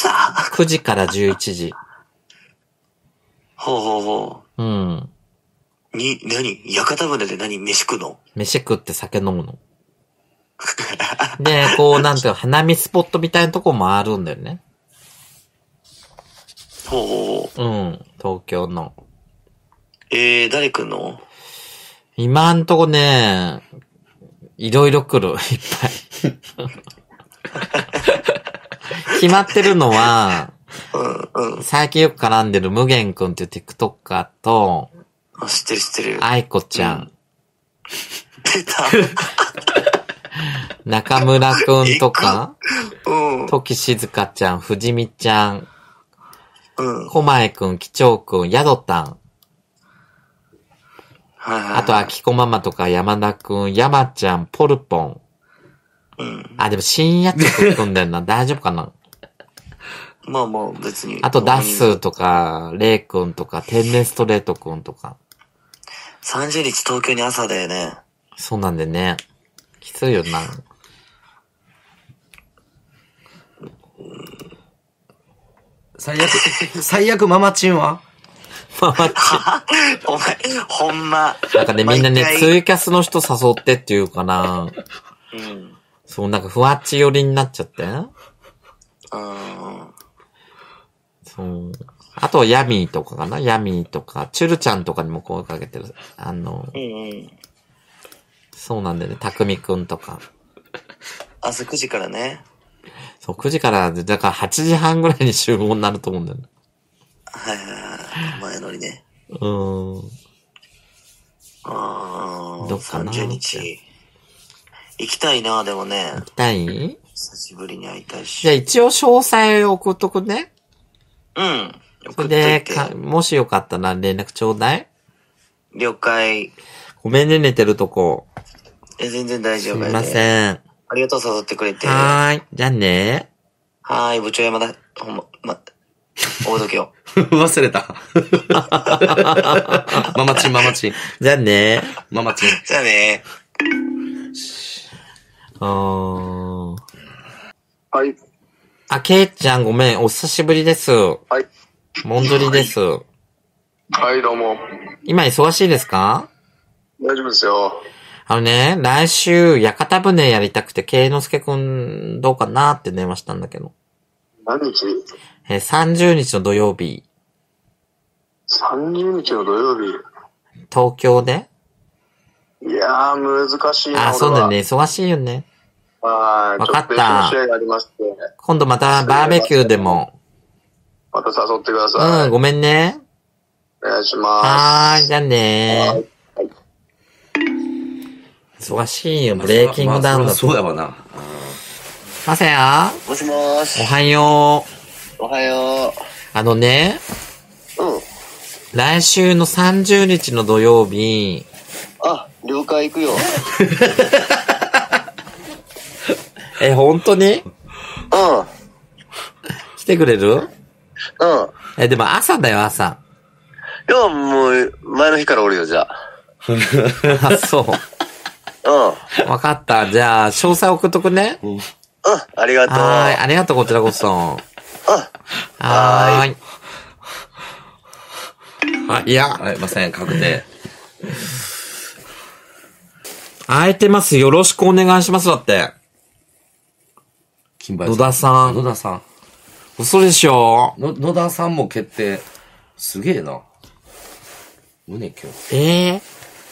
くじからじゅういちじ。 ほうほうほう。うん。 に、なに屋形船で何飯食うの？ 飯食って酒飲むの。で、こう、なんていうの、花見スポットみたいなとこもあるんだよね。 ほうほうほう。うん、東京の。 えー、誰来んの？ 今んとこね、いろいろ来る、いっぱい。決まってるのは、 うんうん、 最近よく絡んでる無限くんっていう TikToker と、 あ、知ってる知ってる。 愛子ちゃん。うん、 出た。 中村くんとか、 うん。 時静香ちゃん、藤美ちゃん、 うん。 小前くん、貴重くん、ヤドタン。 はいはいはい、 あと、あきこママとか山田くん、山ちゃん、ポルポン。 うん。 あ、でも深夜曲くんだよな。大丈夫かな？ まあまあ、別に。 あと、ダッスーとか、レイくんとか、天然ストレートくんとか。 さんじゅうにち東京に朝だよね。 そうなんでね。きついよな。 最悪、最悪ママチンはママチン。 お前、ほんま。 なんかね、みんなね、ツイキャスの人誘ってって言うかな。 うん。 そう、なんかふわっち寄りになっちゃって。 あそう。あとはヤミーとかかな、ヤミーとか、チュルちゃんとかにも声かけてる。あの、 うんうん。 そうなんだよね、たくみくんとか。 朝くじからね。 そう、くじから、だからはちじはんぐらいに集合になると思うんだよね。 はいはいはい。前乗りね。 うーん。 ああ、 どっかなさんじゅうにち。行きたいな、でもね。 行きたい？ 久しぶりに会いたいし。 じゃあ一応詳細送っとくね。 うん。 それでか、もしよかったら連絡ちょうだい。 了解。 ごめんね、寝てるとこ。 え、全然大丈夫。 すいません。 ありがとう、誘ってくれて。 はーい。じゃあね。 はーい、部長山田、ほんま、ま、おどけよ。 忘れた。ママチン、ママチン。 じゃあね。 ママチン。 じゃあね。 あー。 はい。 あ、ケイちゃんごめん、お久しぶりです。はい。もんどりです。はい、 どうも。 今忙しいですか？ 大丈夫ですよ。 あのね、来週、屋形船やりたくて、ケイノスケくんどうかなって電話したんだけど。 何日？ えー、さんじゅうにちの土曜日。 さんじゅうにちの土曜日。 東京で？ いやー、難しいな。 あ、そうだよね、忙しいよね。 はい。 わかった。 ちょっと別の試合がありまして。 今度またバーベキューでも。 また誘ってください。 うん、ごめんね。 お願いします。 はーい、じゃあねー。忙しいよ、ブレイキングダウンだと。 そうやわな。 まさやもしもーし。 おはよう。おはよう。 あのね。 うん。 来週のさんじゅうにちの土曜日。 あ、了解行くよ。 え、本当に？うん。来てくれる？ うん。 え、でも朝だよ、朝。 いや、もう、前の日からおるよ、じゃあ。 あ、そう。 うん。 わかった。じゃあ、詳細送っとくね。 うん。ありがとう。 はーい。ありがとう、こちらこそ。はーい。あ、いや。 はい、ません、確定。 空いてます。よろしくお願いします。だって。 金梅野田さん。 野田さん。 嘘でしょ？ の、野田さんも決定。すげえな。胸今日。 ええ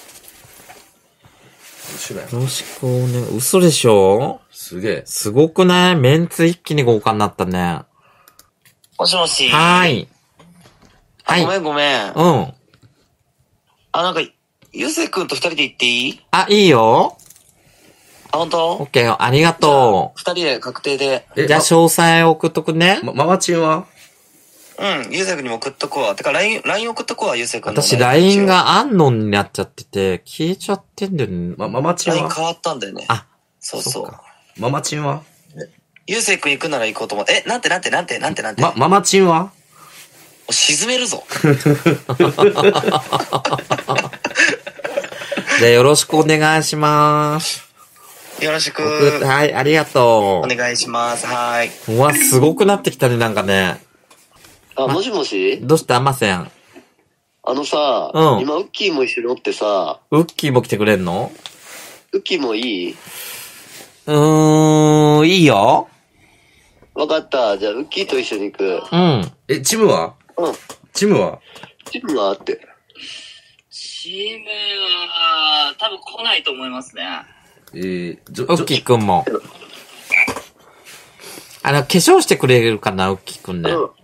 ー。よろしくお願い。嘘でしょ？ すげえ。 すごくない？メンツ一気に豪華になったね。 もしもし。 はーい。 はい。ごめんごめん。 うん。 あ、なんか、ゆうせいくんと二人で行っていい？ あ、いいよ。 あ、ほんと？ オッケー、ありがとう。 二人で確定で。 じゃあ、詳細送っとくね。 ま、ママチンは？ うん、ゆうせいくんにも送っとこう。てか、ライン、ライン 送っとこうわ、ゆうせいくんの。 私、ライン がアンノンになっちゃってて、消えちゃってんだよね。 ま、ママチンは？ ライン 変わったんだよね。 あ、 そうそう。 ママチンは？ ゆうせいくん行くなら行こうと思って。え、なんてなんてなんてなんてなんて。 ま、ママチンは？ 沈めるぞ。 じゃあよろしくお願いします。 よろしく。 はい、ありがとう。お願いします。はい。 うわ、すごくなってきたね、なんかね。 あ、もしもし？ どうしたません。 あのさ、 うん、 今、ウッキーも一緒におってさ。 ウッキーも来てくれんの？ ウッキーもいいうーん、いいよ。 わかった。じゃあ、ウッキーと一緒に行く。 うん。 え、チムは？ うん。 チムは？ チムはって。 チムは、多分来ないと思いますね。 えー、 ウッキーくんも。あの、化粧してくれるかな、ウッキーくんね。うん、 化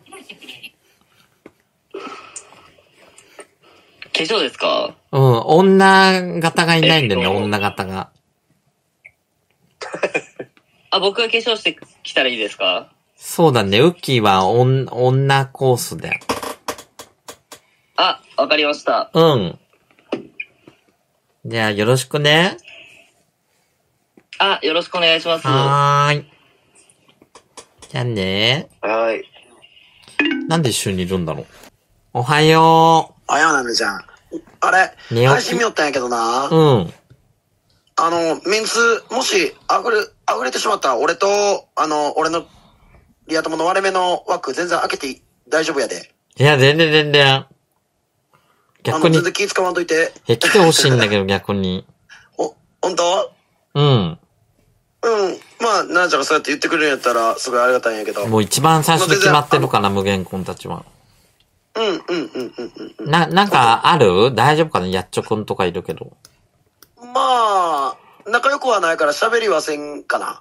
粧ですか？ うん、女型がいないんだよね、女型が。 あ、僕が化粧してきたらいいですか？ そうだね、ウッキーはおん女コースで。 あ、わかりました。 うん。じゃあ、よろしくね。 あ、よろしくお願いします。 はーい。じゃあね。 はーい。 なんで一緒にいるんだろう。おはよう。おはようなめちゃん。あれ、配信見よったんやけどな。 うん。 あの、メンツ、もし、あふれ、あふれてしまったら、俺と、あの、俺の、リア友の割れ目の枠全然開けて大丈夫やで。 いや、全然全然。逆に。 全然気使わんといて。 え、来てほしいんだけど、逆に。 お、ほんと？ うん。 うん。まあ、なーちゃんがそうやって言ってくれるんやったら、すごいありがたいんやけど。 もう一番最初で決まってるかな、無限くんたちは。 うん、うん、うん、うん、うん。 な、なんかある？大丈夫かな？やっちょくんとかいるけど。 まあ、 仲良くはないから喋りはせんかな。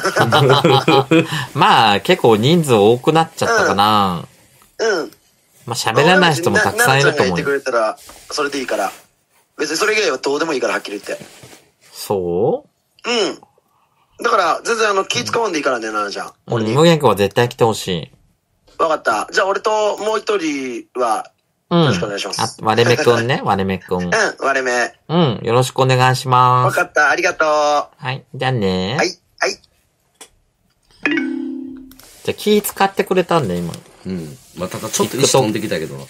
まあ、結構人数多くなっちゃったかな。 うん。うん、 まあ、喋らない人もたくさんいると思う。ななちゃんが言ってくれたら、それでいいから。別にそれ以外はどうでもいいから、はっきり言って。 そううん。だから、全然あの、気使わんでいいからね、ななちゃん。 俺に。無限くんは絶対来てほしい。 わかった。じゃあ、俺ともう一人は、よろしくお願いします。 あ、割れ目くんね、割れ目くん。うん、 割れ目。 うん、よろしくお願いします。 わかった、ありがとう。はい、じゃあね。 はい、はい。じゃあ気使ってくれたんだ、今。 うん。まあ、ただちょっと飛んできたけど。うん。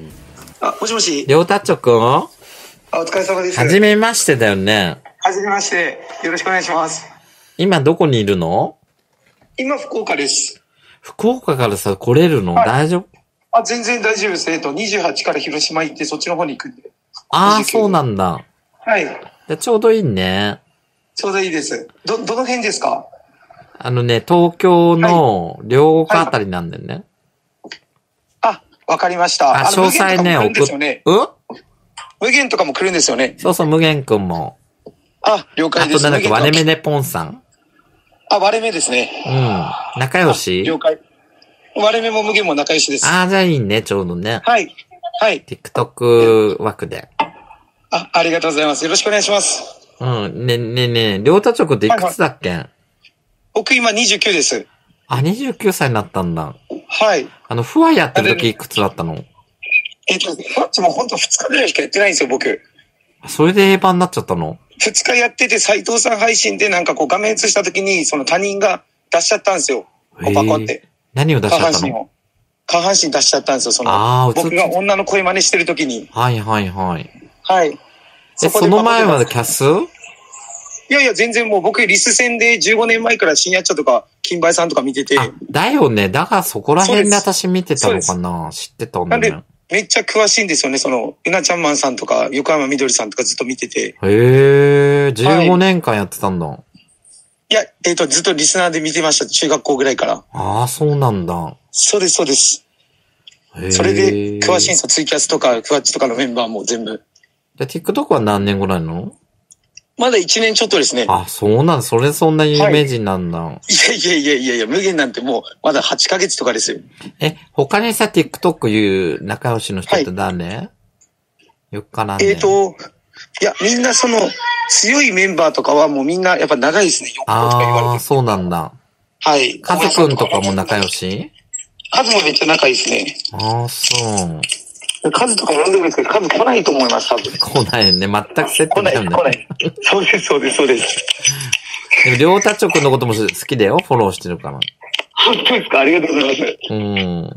あ、もしもし。 りょうたっちょくん？あ、 お疲れ様です。 はじめましてだよね。 はじめまして。よろしくお願いします。 今どこにいるの？ 今、福岡です。 福岡からさ、来れるの？はい、大丈夫？ あ、全然大丈夫です。えっと、にじゅうはちから広島行って、そっちの方に行くんで。 ああ、そうなんだ。 はい。 じゃちょうどいいね。 ちょうどいいです。ど、どの辺ですか？ あのね、東京の両岡あたりなんだよね。はいはい、 あ、わかりました。 あ、詳細ね、 送っ、ね、うん無限とかも来るんですよね。 そうそう、無限くんも。 あ、了解です。 あとなんだっけ、割れ目でポンさん。 あ、割れ目ですね。 うん。仲良し？ 了解。割れ目も無限も仲良しです。 ああ、じゃあいいね、ちょうどね。 はい。はい。 TikTok 枠で。 あ、ありがとうございます。よろしくお願いします。 うん。ね、ね、ね、りょうたちょくっていくつだっけ？はいはい、 僕今にじゅうきゅうです。 あ、にじゅうきゅうさいになったんだ。 はい。 あの、フワやってる時いくつだったの？ えっと、フワッチもほんとふつかぐらいしかやってないんですよ、僕。 それで A 版になっちゃったの？ ふつかやってて、斉藤さん配信でなんかこう画面映した時に、その他人が出しちゃったんですよ。こうパコって。 何を出しちゃったの？ 下半身出しちゃったんですよ、その。僕が女の声真似してる時に。 はいはいはい。 はい。 そ, その前までキャス？ いやいや、全然もう僕リス戦でじゅうごねんまえから深夜茶とか、金梅さんとか見てて。 だよね。だからそこら辺で私見てたのかな。知ってたんだね。 なんで、めっちゃ詳しいんですよね。その、ゆなちゃんマンさんとか、横山みどりさんとかずっと見てて。 へえ、じゅうごねんかんやってたんだ。はい、 いや、えっと、ずっとリスナーで見てました。中学校ぐらいから。 ああ、そうなんだ。 そうです、そうです。それで、詳しいんですよ。ツイキャスとか、クワッチとかのメンバーも全部。 で、TikTok は何年ぐらいの？ まだいちねんちょっとですね。 あ、そうなんだ。それそんな有名人なんだ。はい、 いやいやいやいやいや、無限なんてもう、まだはちかげつとかですよ。 え、他にさ、TikTok いう仲良しの人って誰？はい、よっからね。 えっと、いや、みんなその、強いメンバーとかはもうみんなやっぱ長いですね。 ああ、そうなんだ。 はい。 カズくんとかも仲良し？ カズもめっちゃ仲いいですね。 ああ、そう。 カズとか呼んでるんですけど、カズ来ないと思います、多分。 来ないよね。全く接点ないよね。 来ない、来ない。そうです、そうです、そうです。 でも、りょうたちょくんのことも好きだよ。フォローしてるから。 本当ですか？ありがとうございます。 うん。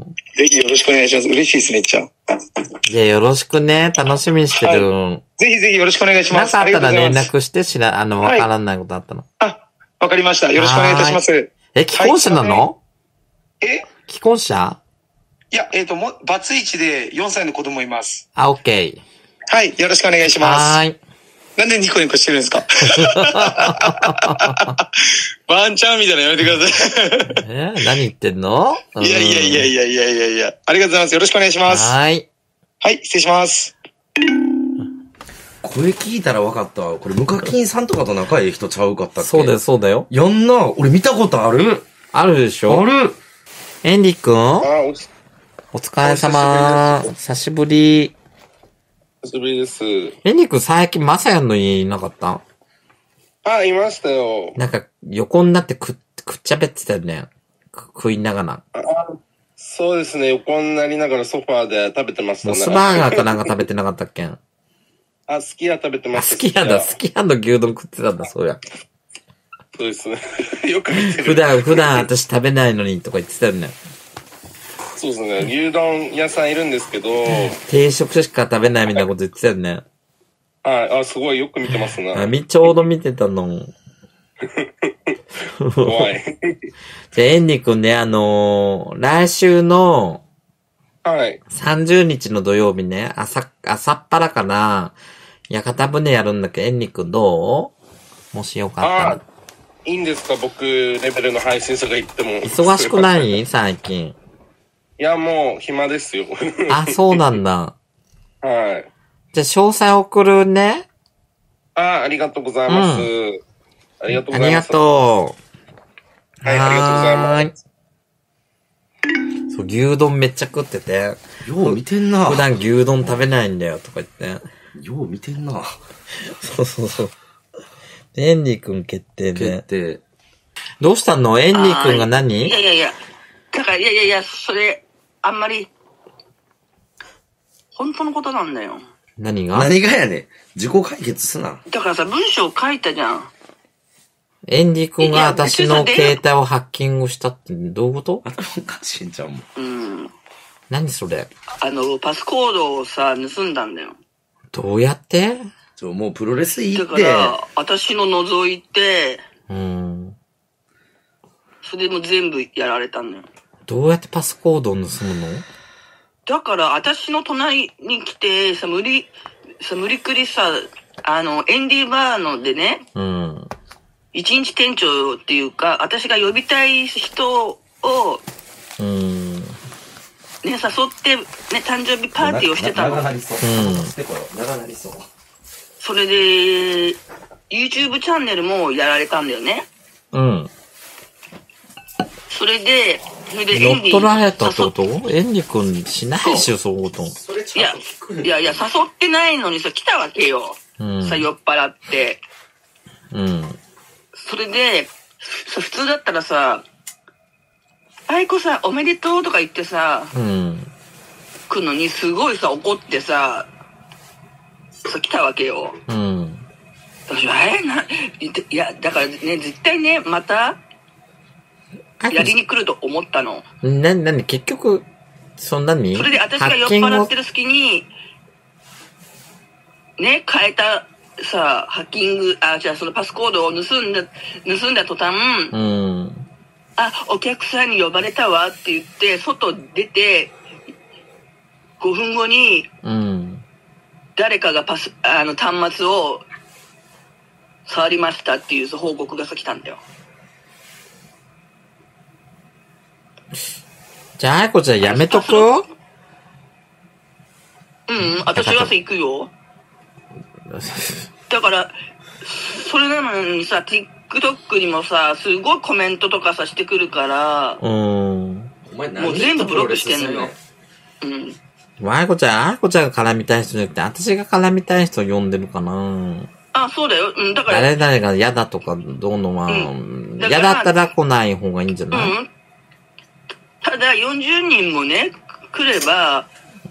ぜひよろしくお願いします。嬉しいです、めっちゃ。 いや、よろしくね。楽しみにしてる。はい、 ぜひぜひよろしくお願いします。 なかったら連絡して、知ら、あの、わからないことあったの。 はい、あ、わかりました。よろしくお願いいたします。 え、既婚者なの？ はい、え既婚者？ いや、えっ、ー、と、も、バツイチでよんさいの子供います。 あ、オッケー。 はい、よろしくお願いします。 はい。 なんでニコニコしてるんですか？ワンチャンみたいなのやめてください。 えー、何言ってんの？ いやいやいやいやいやいやいや。ありがとうございます。よろしくお願いします。 はい。 はい、失礼します。 声聞いたら分かったわ。これ、無課金さんとかと仲いい人ちゃうかったっけ？ そうだよ、そうだよ。 やんな。俺見たことある？ あるでしょ？ ある。 エンディ君？あ、お疲れ様。久しぶり。 久しぶりです。 エンディ君最近マサヤンの家いなかった？ あ、いましたよ。 なんか、横になってく、くっちゃべってたよね。食いながら。 あ、そうですね。横になりながらソファーで食べてましたね。 モスバーガーかなんか食べてなかったっけん？ あ、すき家食べてました。 すき家だ、すき家の牛丼食ってたんだ、そうや。 そうですね。よく見てる。 普段、普段私食べないのにとか言ってたよね。 そうですね。牛丼屋さんいるんですけど。 定食しか食べないみたいなこと言ってたよね。 はい。あ、すごいよく見てますね。 あ、み、ちょうど見てたの。 怖い。 じゃあ、エンディ君ね、あのー、来週の、 はい。 さんじゅうにちの土曜日ね、朝、朝っぱらかな、屋形船やるんだけど、エンディ君どう？もしよかったら。 あ、いいんですか？僕、レベルの配信者が言っても。 忙しくない最近。 いや、もう、暇ですよ。 あ、そうなんだ。 はい。 じゃあ、詳細送るね。 あ、ありがとうございます。うん、ありがとうございます。 ありがとう。はい、ありがとうございます。 そう、牛丼めっちゃ食ってて。 よう見てんな。 普段牛丼食べないんだよとか言って。 よう見てんな。 そうそうそう。エンディ君決定で。 決定。 どうしたの？エンディ君が何？ いやいやいや。だから、いやいやいや、それ、あんまり、本当のことなんだよ。 何が？ 何がやねん。自己解決すな。 だからさ、文章書いたじゃん。 エンディ君が私の携帯をハッキングしたってどういうこと？ 頭おかしいんちゃうもん。 うん。 何それ？ あの、パスコードをさ、盗んだんだよ。 どうやって？ ちょ、もうプロレスいいって。 だから、私の覗いて、 うん。 それでも全部やられたんだよ。 どうやってパスコードを盗むの？ だから、私の隣に来て、さ、無理、さ、無理くりさ、あの、エンディバーのでね、 うん。 一日店長っていうか、私が呼びたい人を、 うん。 ね、誘って、ね、誕生日パーティーをしてたの。 長なりそう。 うん。 長なりそう。 それで、YouTube チャンネルもやられたんだよね。 うん。 それで、それで乗っ取られたってこと？エンディ君しないでしょ、そういうこと。 いや、いやいや、誘ってないのにさ、来たわけよ。うん、さ、酔っ払って。 うん。 それで、普通だったらさ、愛子さんおめでとうとか言ってさ、 うん。 来るのにすごいさ、怒ってさ、さ、来たわけよ。 うん。 私は、えな、いや、だからね、絶対ね、また、やりに来ると思ったの。 な、なに、結局、そんなに？ それで私が酔っ払ってる隙に、ね、変えた、さ、ハッキング、あ、じゃあそのパスコードを盗んだ、盗んだ途端、 うん。 あ、お客さんに呼ばれたわって言って、外出て、ごふんごに、 うん。 誰かがパス、あの、端末を触りましたっていう報告がさ来たんだよ。 じゃあ、あいこちゃんやめとく？ うん、私はさ、行くよ。だから、それなのにさ、TikTok にもさ、すごいコメントとかさしてくるから、 うん。 もう全部ブロックしてんのよ。うん。 あいこちゃん、あいこちゃんが絡みたい人じゃなくて、私が絡みたい人呼んでるかな。 あ、そうだよ。うん、だから。 誰々が嫌だとか、どうのは、嫌、うん、だ, だったら来ない方がいいんじゃない？うん。 ただ、よんじゅうにんもね、来れば、 うん、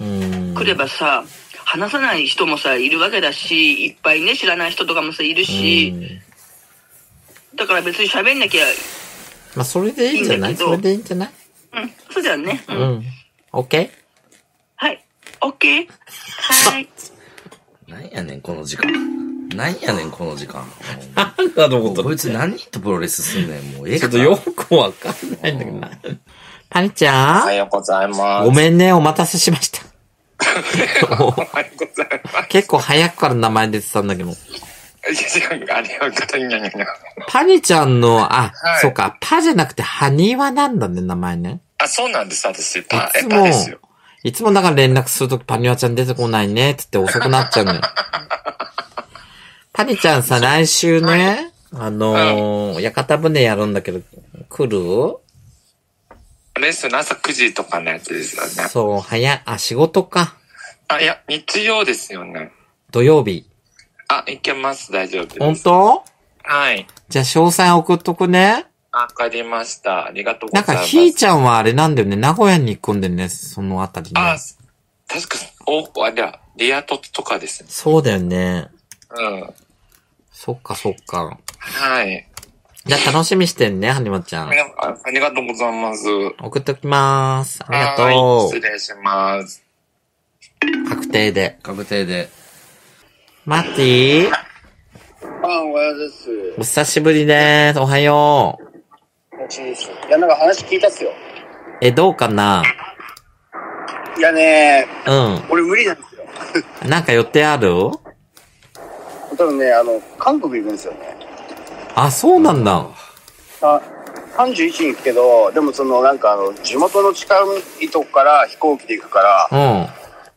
来ればさ、話さない人もさ、いるわけだし、いっぱいね、知らない人とかもさ、いるし、うん、だから別に喋んなきゃいいんだけど。 まあ、それでいいんじゃない？それでいいんじゃない？ うん、そうだよね。 うん。うん、オッケー？ はい。オッケー？はい。 なんやねん、この時間。なんやねん、この時間。 なんだろう、 こいつ何とプロレスすんねん、もう。 ええか。ちょっとよくわかんないんだけどな。パニちゃん？ おはようございます。 ごめんね、お待たせしました。 おはようございます。 結構早くから名前出てたんだけど。 いや、違う、あれは方にゃにゃにゃ。 パニちゃんの、あ、 はい、 そうか、パじゃなくてハニワなんだね、名前ね。 あ、そうなんです、私。パ、 いつも、いつもだから連絡するときパニワちゃん出てこないね、つって遅くなっちゃうのよ。パニちゃんさ、来週ね、はい、あのー、屋形船やるんだけど、来る？ レッスンの朝くじとかのやつですよね。 そう、早、あ、仕事か。 あ、いや、日曜ですよね。 土曜日。 あ、いけます、大丈夫です。 本当？ はい。 じゃあ、詳細送っとくね。 わかりました。ありがとうございます。 なんか、ひーちゃんはあれなんだよね。名古屋に行くんでね、そのあたりね。 あ、確か、お、あれは、リアトとかですね。 そうだよね。 うん。 そっか、そっか。 はい。 じゃあ楽しみしてんね、はにまちゃん。 ありがとうございます。 送っときまーす。ありがとう。 失礼します。 確定で。 確定で。 マッティー？ あ、おはようです。 お久しぶりです。おはよう。いや、なんか話聞いたっすよ。 え、どうかな？ いやねー。うん。 俺無理なんですよ。 なんか予定ある？ 多分ね、あの、韓国行くんですよね。 あ、そうなんだ。 あ、さんじゅういちに行くけど、でもそのなんかあの、地元の近いとこから飛行機で行くから、 うん。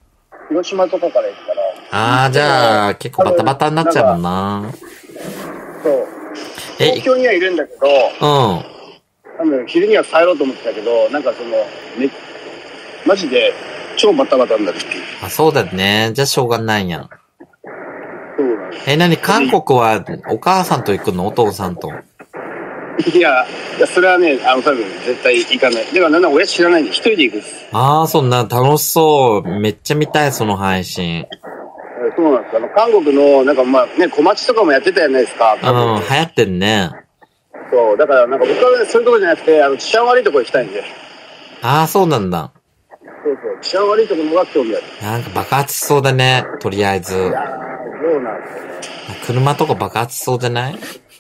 広島とかから行くから。 ああ、じゃあ、結構バタバタになっちゃうもんな。 そう。東京にはいるんだけど、うん。多分昼には帰ろうと思ってたけど、なんかその、ね、マジで超バタバタになるっていう。 あ、そうだね。じゃあしょうがないやん。 そうなんえ、なに、韓国はお母さんと行くの？お父さんと。 いや、いや、それはね、あの、多分絶対行かない。でもなんなら親知らないんで、一人で行くっす。 ああ、そんな楽しそう。めっちゃ見たい、その配信。 そうなんです。あの、韓国の、なんかまあね、小町とかもやってたじゃないですか。 うん、流行ってんね。 そう、だからなんか僕は、ね、そういうとこじゃなくて、あの、治安悪いとこ行きたいんで。 ああ、そうなんだ。 そうそう、治安悪いところが興味ある。 なんか爆発しそうだね、とりあえず。いやー、そうなんですよね。 車とか爆発しそうじゃない？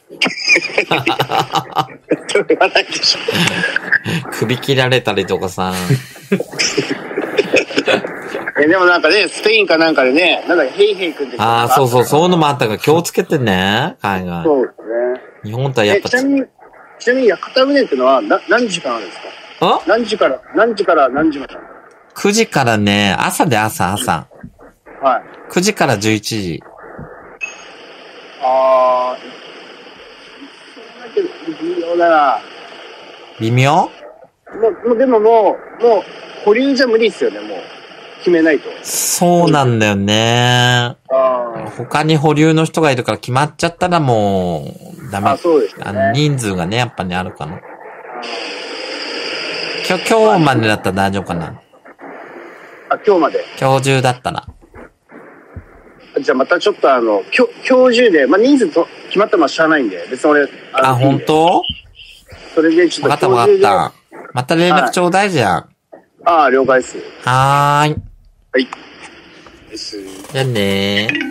首切られたりとかさ。 え、でもなんかね、スペインかなんかでね、なんかヘイヘイ君って。 ああ、そうそう、そういうのもあったから気をつけてね、海外。 そうですね。 日本とはやっぱ。 ちなみに、ちなみに屋形船ってのはな何時からですか？ あ？ 何時から、何時から何時まで？ くじからね、朝で朝、朝。 はい。 くじからじゅういちじ。 あー、微妙だな。 微妙？もう、もうでももう、もう、保留じゃ無理っすよね、もう。決めないと。 そうなんだよね。他に保留の人がいるから決まっちゃったらもう、ダメ。 あ、そうですね。 あの、人数がね、やっぱりあるかな。今日、今日までだったら大丈夫かな。 あ、今日まで。 今日中だったら。 じゃあまたちょっとあの、今日、今日中で、まあ、人数と決まったのは知らないんで、別に俺、 あ、本当？ それでちょっと。 わかったわかった。また連絡ちょうだいじゃん。はい、 ああ、了解っす。 はーい。 はい。 じゃあねー。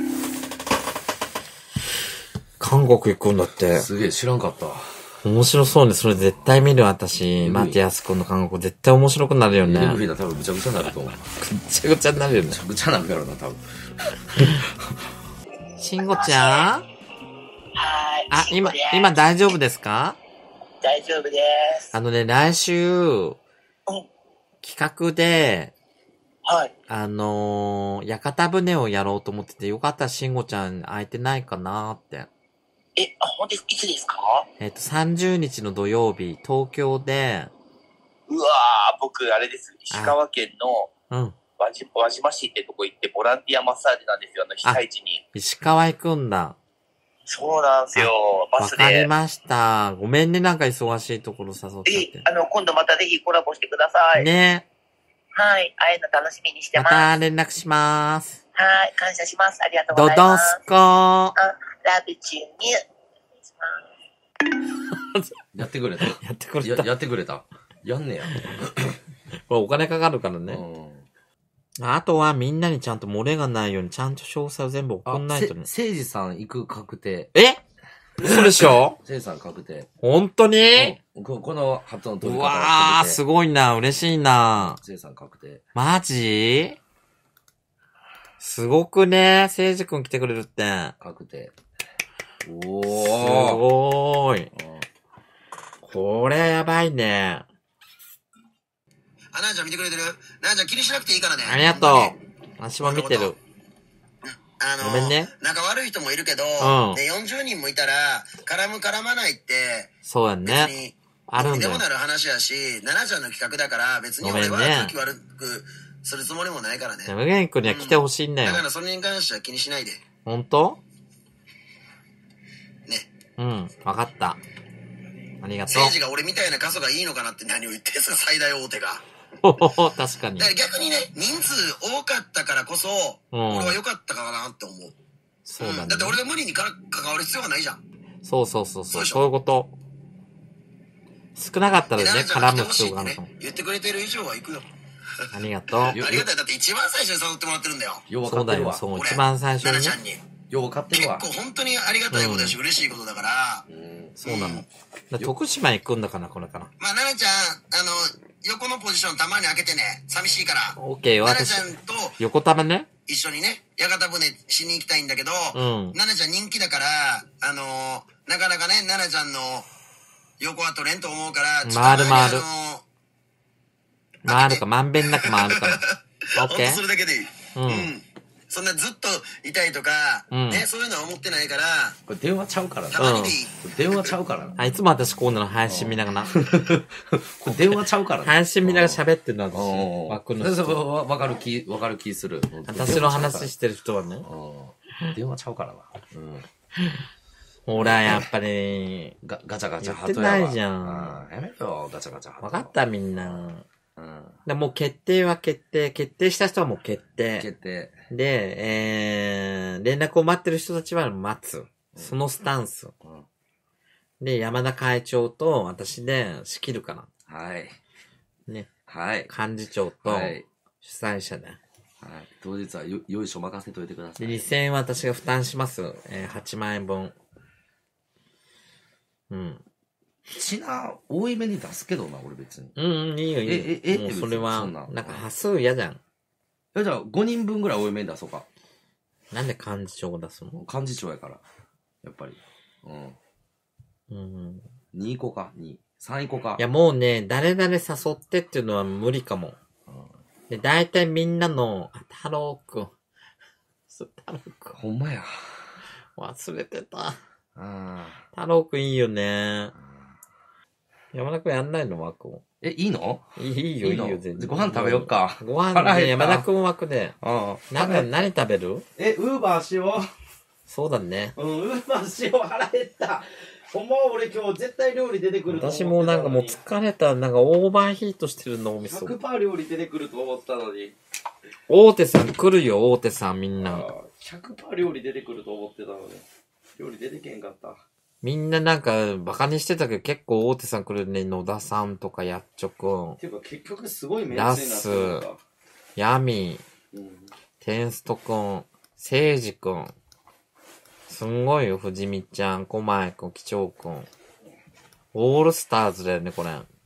韓国行くんだって。 すげえ知らんかった。 面白そうね。それ絶対見る私。マティアス君の韓国絶対面白くなるよね。 エグいな、多分ぐちゃぐちゃになると思う。 ぐちゃぐちゃになるよね。 ぐちゃぐちゃなるやろな、多分。 しんごちゃん？はい。あ、今、今大丈夫ですか？ 大丈夫です。 あのね、来週、うん、企画で、 はい。 あのー、屋形船をやろうと思ってて、よかったらしんごちゃん空いてないかなーって。 え、あ、ほんといつですか？ えっと、さんじゅうにちの土曜日、東京で。 うわー、僕、あれです。石川県の、うん。輪島、輪島市ってとこ行って、ボランティアマッサージなんですよ、あの、被災地に。 石川行くんだ。 そうなんですよ、バスで。 わかりました。ごめんね、なんか忙しいところ誘っちゃって。 え、あの、今度またぜひコラボしてください。 ね。 はい、会えるの楽しみにしてます。 また連絡します。 はい、感謝します。ありがとうございます。 ドドスコー。 あ、ラブチューミュー。やってくれた。やってくれた。 や、やってくれた。やんねや。 これお金かかるからね。うん、あとはみんなにちゃんと漏れがないようにちゃんと詳細を全部送んないとね。 せいじさん行く確定。 え？嘘でしょ？ せいじさん確定。 本当に？ うん、こ, この発音取り方うわー、すごいな。嬉しいな。 せいさん確定。 マジ？すごくね。せいじくん来てくれるって。 確定。 おー。すごーい。これやばいね。 あ、ななちゃん見てくれてる？ななちゃん気にしなくていいからね。 ありがとう。私も見てる。 あの、 ごめんね。 仲悪い人もいるけど、 うん、 で、よんじゅうにんもいたら、絡む絡まないって、 そうやね。あるんだよ。 でもなる話やし、ななちゃんの企画だから、別に俺は空気悪くするつもりもないからね。 無限くんには来てほしいんだよ、 うん。だからそれに関しては気にしないで。 ほんと？ ね。 うん、わかった。ありがとう。 政治が俺みたいな過疎がいいのかなって何を言ってんすか、最大大手が。 確かに。 だから逆にね、人数多かったからこそ、うん、俺は良かったかなって思う。 そうだね、うん。 だって俺が無理にから関わる必要がないじゃん。 そうそうそうそう。そういうこと。少なかったらね、絡む必要があるかも。 言ってくれてる以上は行くよ。 ありがとう。 ありがたい。だって一番最初に誘ってもらってるんだよ。 そうだよ、そう。一番最初にね。 ちゃんに。 よう買ってるわ。 結構本当にありがたいことだし、うん、嬉しいことだから。 うん、そうなの。だ徳島行くんだから、これから。 まあ、奈々ちゃん、あの、横のポジションたまに開けてね。寂しいから。 オッケーよ、 私。奈々ちゃんと、 横玉ね。 一緒にね、屋形船しに行きたいんだけど、うん、奈々ちゃん人気だから、あのー、なかなかね、奈々ちゃんの横は取れんと思うから、 回る回る。回るか、まんべんなく回るから。オッケー。 それだけでいい。 うん。うん。そんなずっといたいとか、うん、ね、そういうのは思ってないから。 これ電話ちゃうからな。 たまにでいい。 うん、電話ちゃうからな。 あ、いつも私こうなの配信見ながら。 これ電話ちゃうからな。 配信見ながら喋ってるの私。枠の人。 わかる気、わかる気する。 私の話してる人はね。 電話ちゃうからな。うん。 ほら、やっぱり。 ガガチャガチャ言ってないじゃん。 やめろよ、ガチャガチャ。 わかった、みんな。うん。でもう決定は決定。決定した人はもう決定。 決定。 で、えー、連絡を待ってる人たちは待つ。そのスタンス。うん、で、山田会長と私で仕切るから。 はい。 ね。 はい。 幹事長と主催者で。はい。 当日はよ、よいしょ任せといてください。 で、にせんえんは私が負担します。えー、はちまんえんぶん。うん。 ちな、多いめに出すけどな、俺別に。 うん、うん、いいよ、いいよ。え、え、え、もうそれは、なんか端数嫌じゃん。 え、じゃあごにんぶんぐらい多いめに出そうか。 なんで幹事長を出すの？ 幹事長やから。やっぱり。うん。うん。に行こうか、に。さん行こうか。 いや、もうね、誰々誘ってっていうのは無理かも。うん、で、大体みんなの、あ、太郎くん。太郎くん。 ほんまや。 忘れてた。太郎くんいいよね。山田くんやんないの枠を。 え、いいの？ いいよ、いいよ、全然。 ご飯食べよっか。 ご飯ね、山田くん枠で。うん。なんか、何食べる？ え、ウーバーしよう。 そうだね。 うん、ウーバーしよう。腹減った。ほんま俺今日絶対料理出てくると思ってたのに。 私もなんかもう疲れた、なんかオーバーヒートしてる脳みそ。 ひゃくパーセント 料理出てくると思ったのに。 大手さん来るよ、大手さんみんな。 ひゃくパーセント 料理出てくると思ってたのに。料理出てけんかった。 みんななんか、バカにしてたけど、結構大手さん来るね。野田さんとか、やっちょくん。 ていうか結局すごいメンツになってる。ラス、ヤミ、うん、テンストくん、セイジくん。すんごいよ、藤見ちゃん、小前くん、貴重くん。オールスターズだよね、これ。